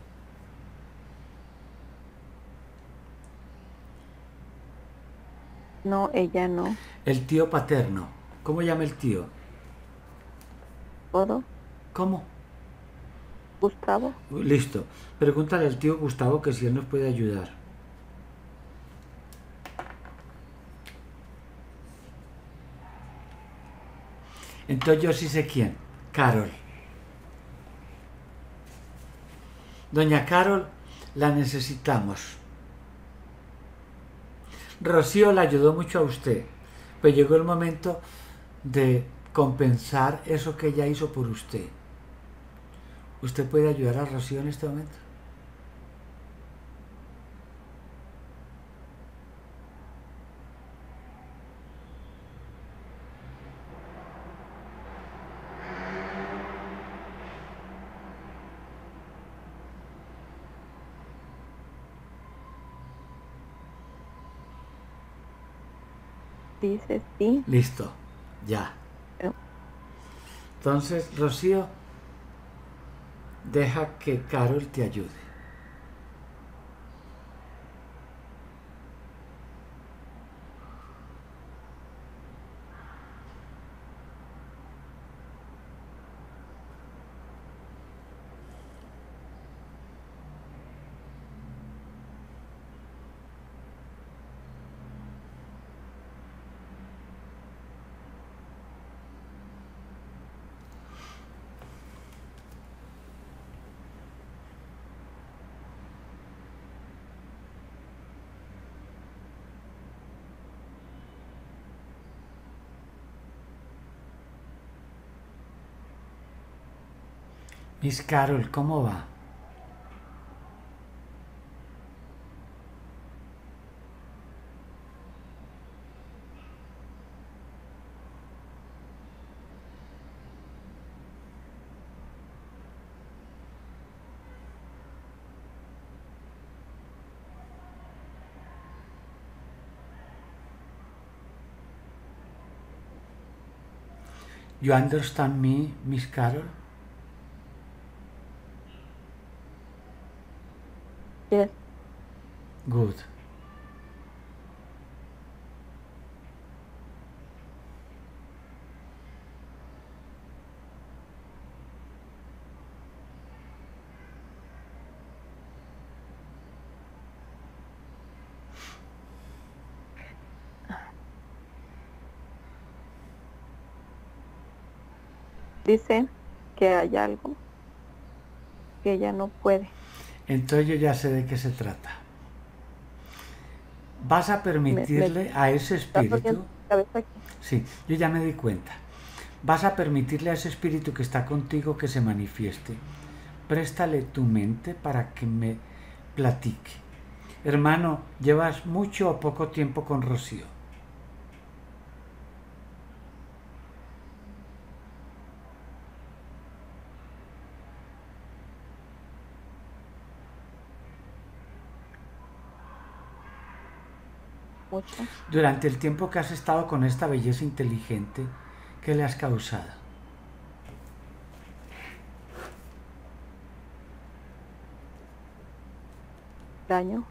No, ella no. El tío paterno. ¿Cómo llama el tío? ¿Puedo? ¿Cómo? Gustavo. Listo. Pregúntale al tío Gustavo que si él nos puede ayudar. Entonces yo sí sé quién. Carol. Doña Carol, la necesitamos. Rocío la ayudó mucho a usted, pero llegó el momento de compensar eso que ella hizo por usted. ¿Usted puede ayudar a Rocío en este momento? Dice sí. Listo, ya. Pero Entonces, Rocío, deja que Carol te ayude. Miss Carol, ¿cómo va? You understand me, Miss Carol? yes. Good. Dice que hay algo que ella no puede. Entonces yo ya sé de qué se trata. ¿Vas a Me permitirle a ese está doliendo espíritu? la cabeza aquí. Sí, yo ya me di cuenta. ¿Vas a permitirle a ese espíritu que está contigo que se manifieste? Préstale tu mente para que me platique. Hermano, ¿llevas mucho o poco tiempo con Rocío? Mucho Durante el tiempo que has estado con esta belleza inteligente, ¿qué le has causado? daño.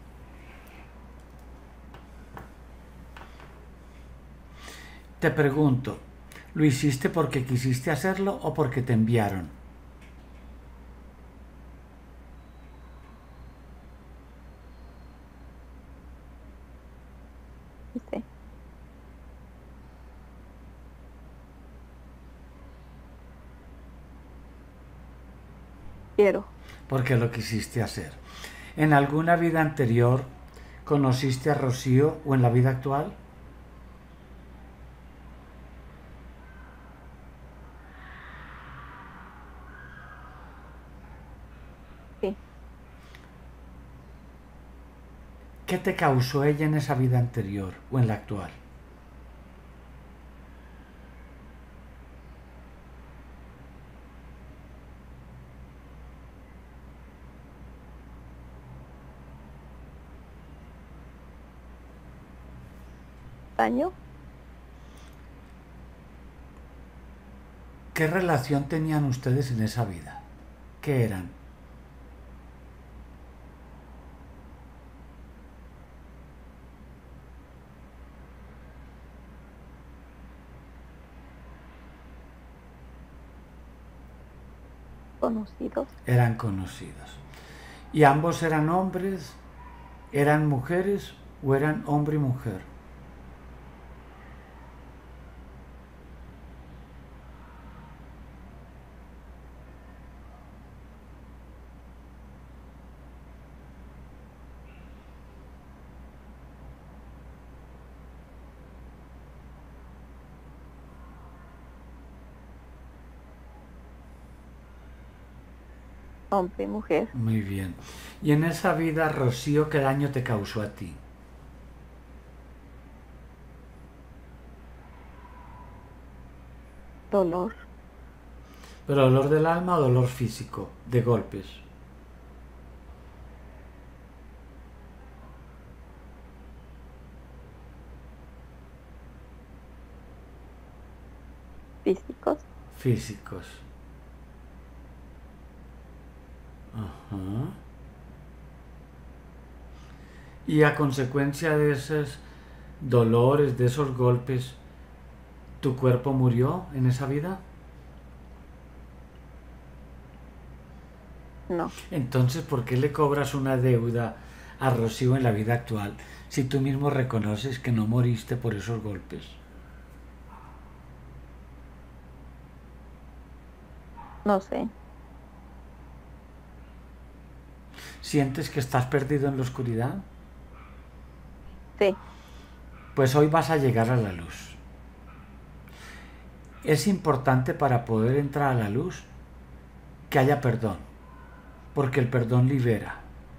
Te pregunto, ¿lo hiciste porque quisiste hacerlo o porque te enviaron? Dice quiero. Porque lo quisiste hacer. ¿En alguna vida anterior conociste a Rocío o en la vida actual? Sí, ¿Qué te causó ella en esa vida anterior o en la actual? daño, ¿Qué relación tenían ustedes en esa vida? ¿Qué eran? conocidos, Eran conocidos. ¿Y ambos eran hombres, eran mujeres o eran hombre y mujer? hombre y mujer, Muy bien. ¿Y en esa vida, Rocío, qué daño te causó a ti? dolor, ¿Pero dolor del alma o dolor físico, de golpes? físicos, Físicos. Ajá. Y a consecuencia de esos dolores, de esos golpes, ¿tu cuerpo murió en esa vida? no, Entonces, ¿por qué le cobras una deuda a Rocío en la vida actual si tú mismo reconoces que no moriste por esos golpes? no sé, ¿Sientes que estás perdido en la oscuridad? sí, Pues hoy vas a llegar a la luz. Es importante para poder entrar a la luz que haya perdón, porque el perdón libera.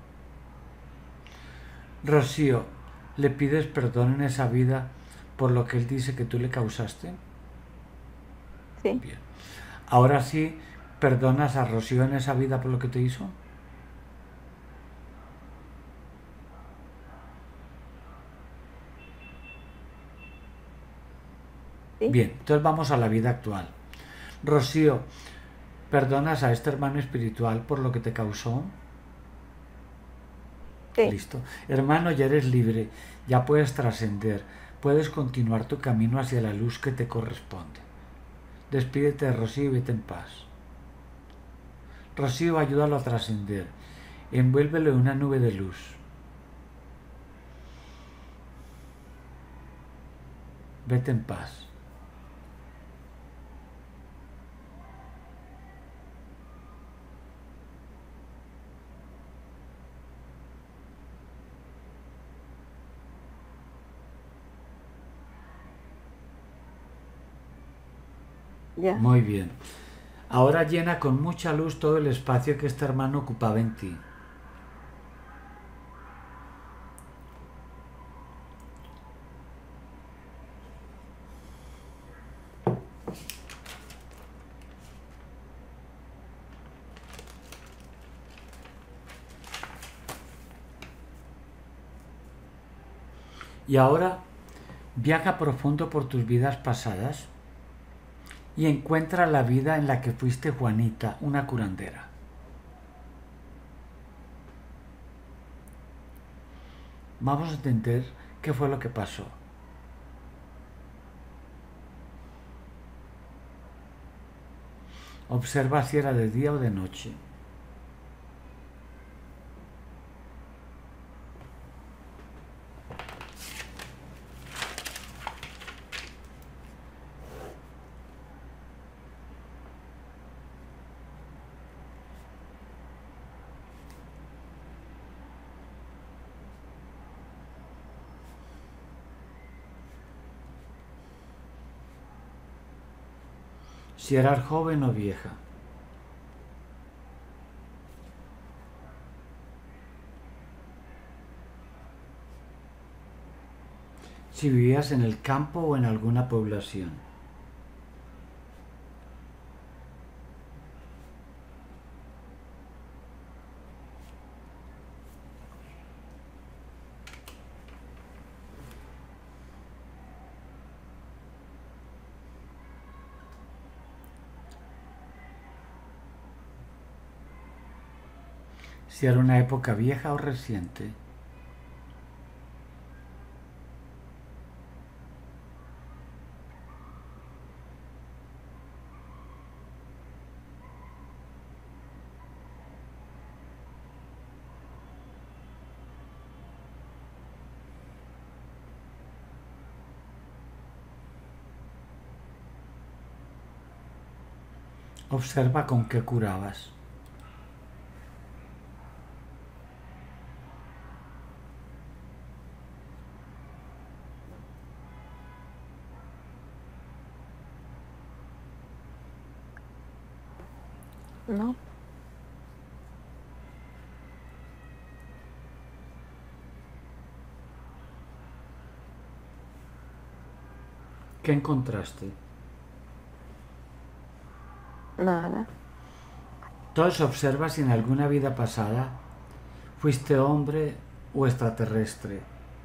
Rocío, ¿le pides perdón en esa vida por lo que él dice que tú le causaste? sí, Bien. Ahora sí, ¿perdonas a Rocío en esa vida por lo que te hizo? sí, Bien, entonces vamos a la vida actual. Rocío, ¿perdonas a este hermano espiritual por lo que te causó? sí, Listo. Hermano, ya eres libre, ya puedes trascender, puedes continuar tu camino hacia la luz que te corresponde. Despídete de Rocío y vete en paz. Rocío, ayúdalo a trascender. Envuélvelo en una nube de luz. Vete en paz. ya, Muy bien. Ahora llena con mucha luz todo el espacio que este hermano ocupaba en ti. Y ahora viaja profundo por tus vidas pasadas y encuentra la vida en la que fuiste Juanita, una curandera. Vamos a entender qué fue lo que pasó. Observa si era de día o de noche. si eras joven o vieja, si vivías en el campo o en alguna población. Si era una época vieja o reciente. Observa con qué curabas. No, ¿Qué encontraste? nada. Entonces observa si en alguna vida pasada fuiste hombre o extraterrestre.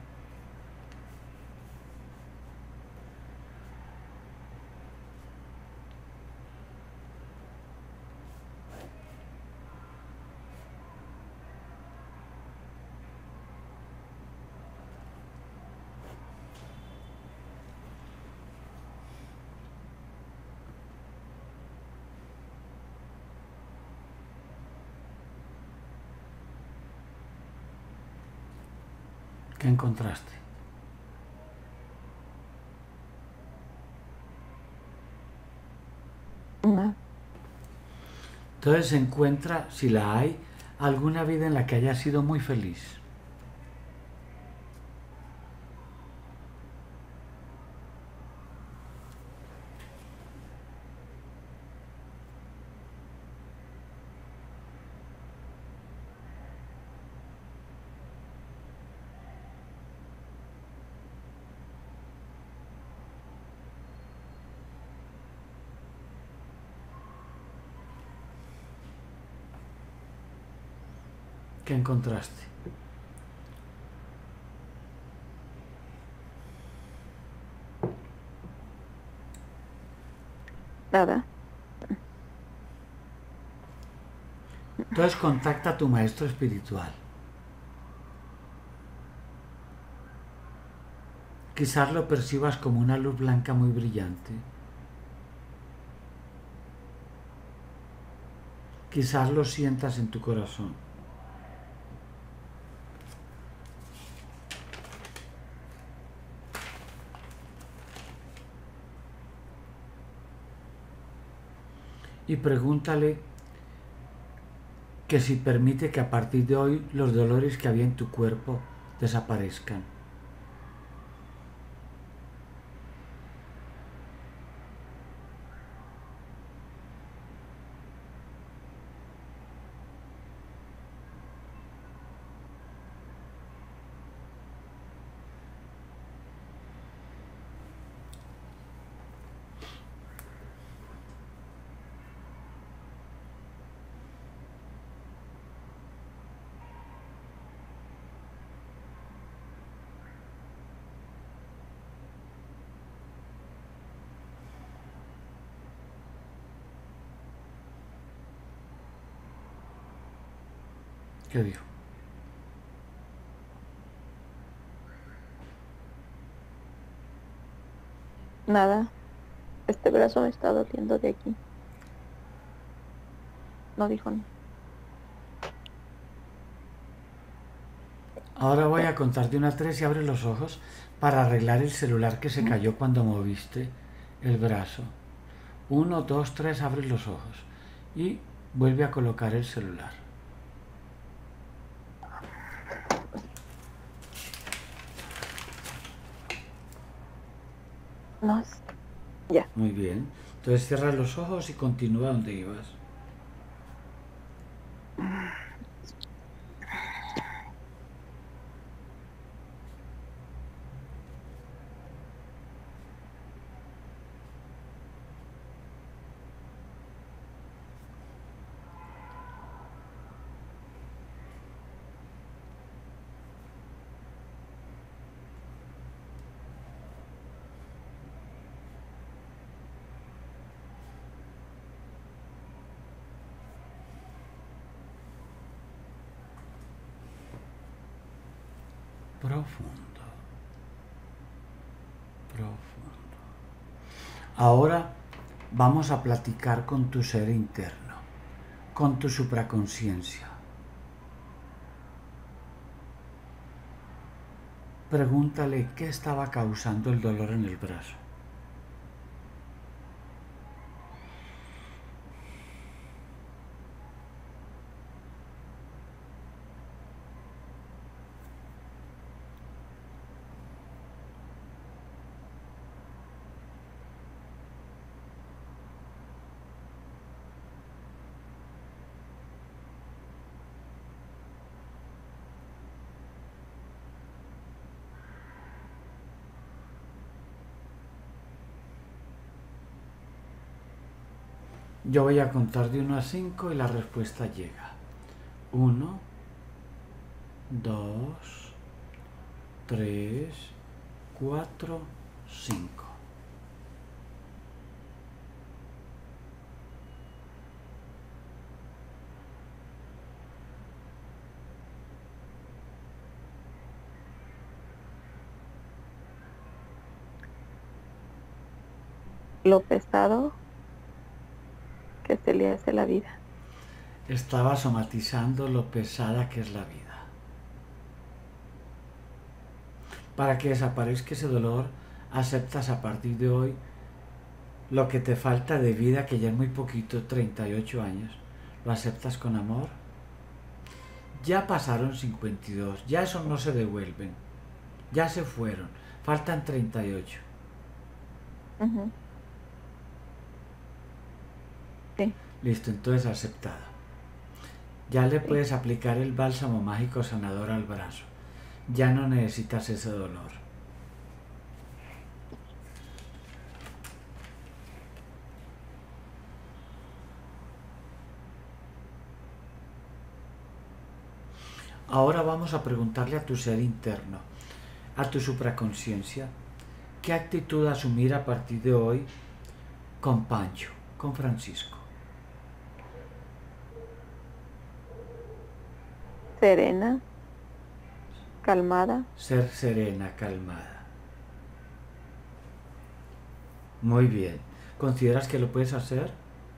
¿Qué encontraste? No, Entonces encuentra, si la hay, alguna vida en la que haya sido muy feliz. ¿Qué encontraste? nada. Entonces contacta a tu maestro espiritual. Quizás lo percibas como una luz blanca muy brillante. Quizás lo sientas en tu corazón. Y pregúntale que si permite que a partir de hoy los dolores que había en tu cuerpo desaparezcan. ¿Qué dijo? Nada. Este brazo me está doliendo de aquí. No dijo nada. Ahora voy a contar de 1 a 3 y abre los ojos para arreglar el celular que se cayó cuando moviste el brazo. 1, 2, 3, abre los ojos y vuelve a colocar el celular. No, ya. Muy bien. Entonces cierra los ojos y continúa donde ibas. Profundo, profundo. Ahora vamos a platicar con tu ser interno, con tu supraconsciencia. Pregúntale qué estaba causando el dolor en el brazo. Yo voy a contar de 1 a 5 y la respuesta llega. 1, 2, 3, 4, 5. Lo pesado que se le hace la vida. Estaba somatizando lo pesada que es la vida. Para que desaparezca ese dolor, aceptas a partir de hoy lo que te falta de vida, que ya es muy poquito, 38 años. Lo aceptas con amor. Ya pasaron 52, ya esos no se devuelven. Ya se fueron, faltan 38. Ujú. Sí. Listo, entonces aceptado. Ya le puedes aplicar el bálsamo mágico sanador al brazo. Ya no necesitas ese dolor. Ahora vamos a preguntarle a tu ser interno, a tu supraconsciencia, qué actitud asumir a partir de hoy con Pancho, con Francisco. Serena, calmada. Ser serena, calmada. Muy bien. ¿Consideras que lo puedes hacer?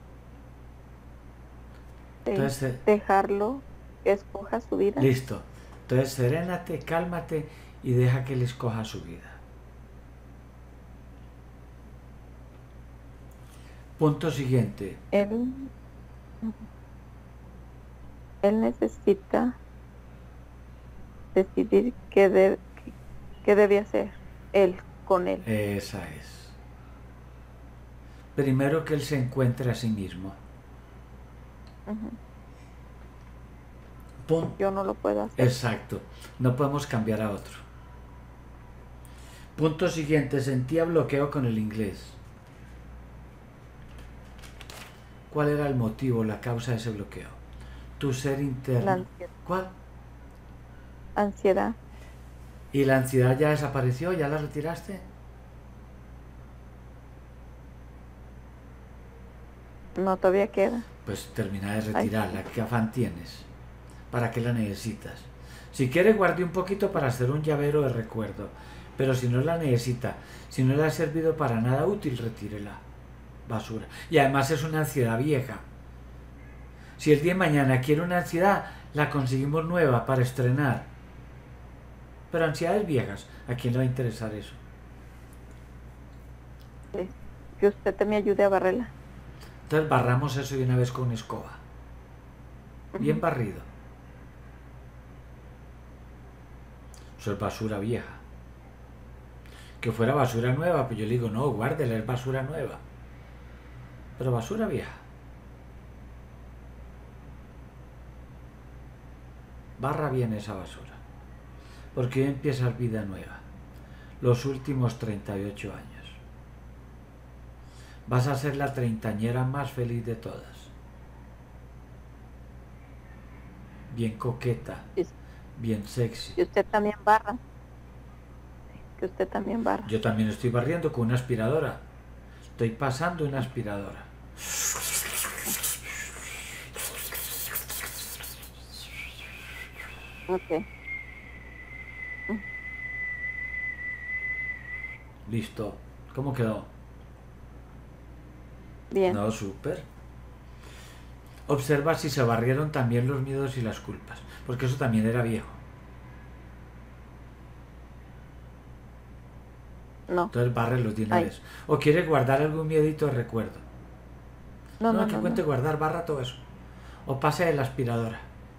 Entonces, Dejarlo que escoja su vida. listo. Entonces, serénate, cálmate y deja que él escoja su vida. Punto siguiente. Él necesita decidir qué debe hacer él con él. Esa es. Primero que él se encuentre a sí mismo. Uh-huh. Yo no lo puedo hacer. Exacto. No podemos cambiar a otro. Punto siguiente. Sentía bloqueo con el inglés. ¿Cuál era el motivo, la causa de ese bloqueo? Tu ser interno. La ansiedad. ¿Cuál? Ansiedad. ¿Y la ansiedad ya desapareció? ¿Ya la retiraste? No, todavía queda. Pues termina de retirarla. ¿Qué afán tienes? ¿Para qué la necesitas? Si quieres, guarde un poquito para hacer un llavero de recuerdo. Pero si no la necesita, si no le ha servido para nada útil, retírela. Basura. Y además es una ansiedad vieja. Si el día de mañana quiere una ansiedad, la conseguimos nueva para estrenar. Pero ansiedades viejas, ¿a quién le va a interesar eso? Sí. Que usted me ayude a barrerla. Entonces barramos eso de una vez con escoba. Bien barrido. Eso es basura vieja. Que fuera basura nueva, pues yo le digo, no, guárdela, es basura nueva. pero basura vieja. Barra bien esa basura, porque hoy empieza vida nueva, los últimos 38 años. Vas a ser la treintañera más feliz de todas. Bien coqueta, bien sexy. Y usted también barra. Que usted también barra. Yo también estoy barriendo con una aspiradora. Estoy pasando una aspiradora. Ok. Listo. ¿Cómo quedó? Bien. No, súper. Observa si se barrieron también los miedos y las culpas, porque eso también era viejo. No. Entonces bárrelos de una vez. ¿O quiere guardar algún miedito de recuerdo? No, que cuente guardar, barra todo eso. O pase de la aspiradora.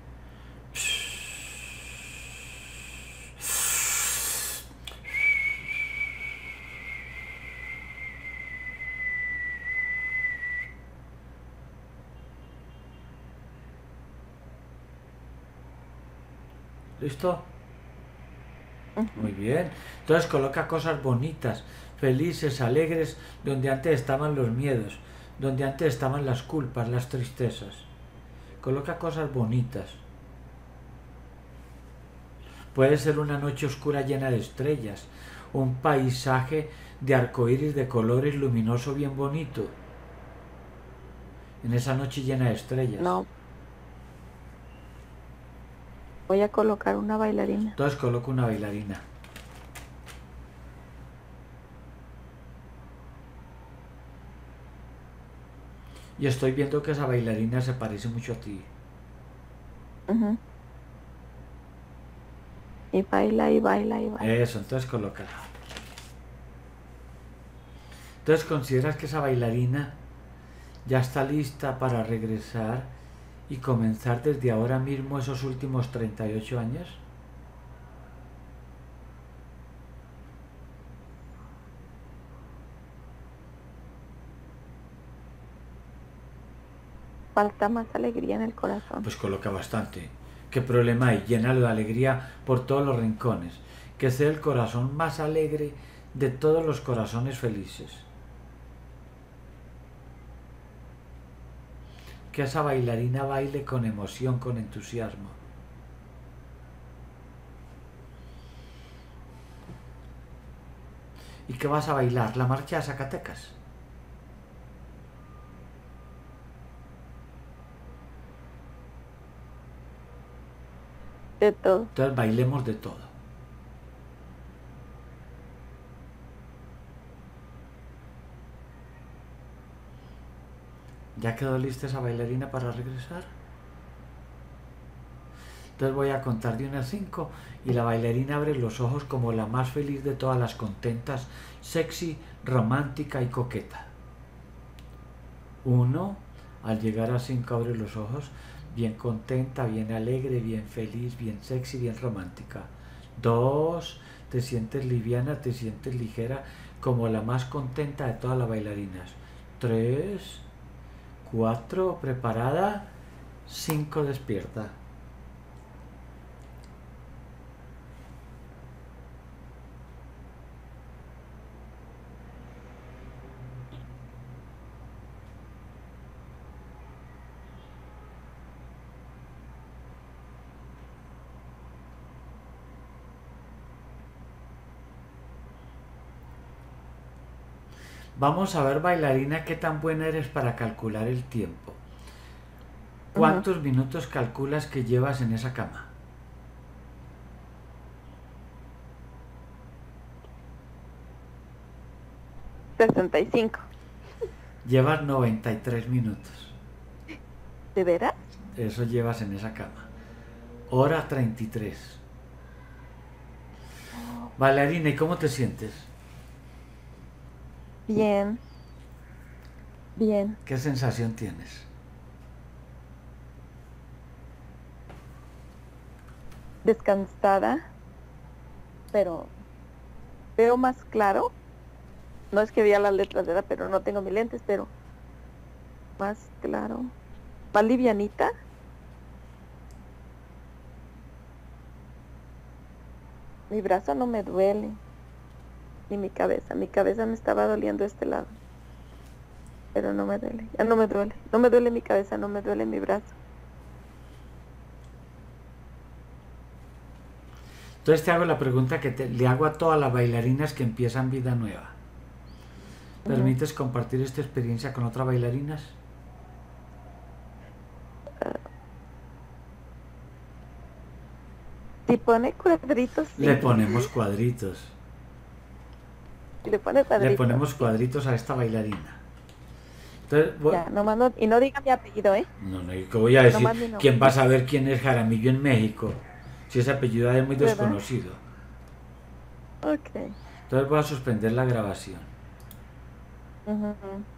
¿Listo? Muy bien. Entonces coloca cosas bonitas, felices, alegres, donde antes estaban los miedos, donde antes estaban las culpas, las tristezas. Coloca cosas bonitas. Puede ser una noche oscura llena de estrellas, un paisaje de arcoíris de colores luminoso bien bonito. En esa noche llena de estrellas. No. Voy a colocar una bailarina. Entonces coloco una bailarina. Y estoy viendo que esa bailarina se parece mucho a ti. Y baila, y baila, y baila. Eso, entonces colócala. Entonces, ¿consideras que esa bailarina ya está lista para regresar y comenzar desde ahora mismo esos últimos 38 años? Falta más alegría en el corazón. Pues coloca bastante. ¿Qué problema hay? Llénalo de alegría por todos los rincones. Que sea el corazón más alegre de todos los corazones felices. Que esa bailarina baile con emoción, con entusiasmo. ¿Y qué vas a bailar? ¿La marcha de Zacatecas? De todo. Entonces bailemos de todo. ¿Ya quedó lista esa bailarina para regresar? Entonces voy a contar de 1 a 5 y la bailarina abre los ojos como la más feliz de todas las contentas, sexy, romántica y coqueta. 1, al llegar a 5 abre los ojos, bien contenta, bien alegre, bien feliz, bien sexy, bien romántica. 2, te sientes liviana, te sientes ligera, como la más contenta de todas las bailarinas. 3, 4, preparada. 5, despierta. Vamos a ver, bailarina, qué tan buena eres para calcular el tiempo. ¿Cuántos minutos calculas que llevas en esa cama? 65. Llevas 93 minutos. ¿De veras? Eso llevas en esa cama. Hora 33. Bailarina, ¿y cómo te sientes? Bien. Bien. ¿Qué sensación tienes? Descansada, pero veo más claro. No es que vea las letras, ¿verdad? Pero no tengo mis lentes, pero más claro, más livianita. Mi brazo no me duele, ni mi cabeza me estaba doliendo este lado, pero no me duele, ya no me duele, no me duele mi cabeza, no me duele mi brazo. Entonces te hago la pregunta que le hago a todas las bailarinas que empiezan vida nueva. ¿Permites compartir esta experiencia con otras bailarinas? Si pone cuadritos, sí. Le ponemos cuadritos. Le pone cuadritos. Le ponemos cuadritos a esta bailarina. Entonces, ya, no, y no diga mi apellido, ¿eh? No, ¿qué voy a decir? No. ¿Quién va a saber quién es Jaramillo en México? Si ese apellido es muy desconocido. Ok. Entonces voy a suspender la grabación.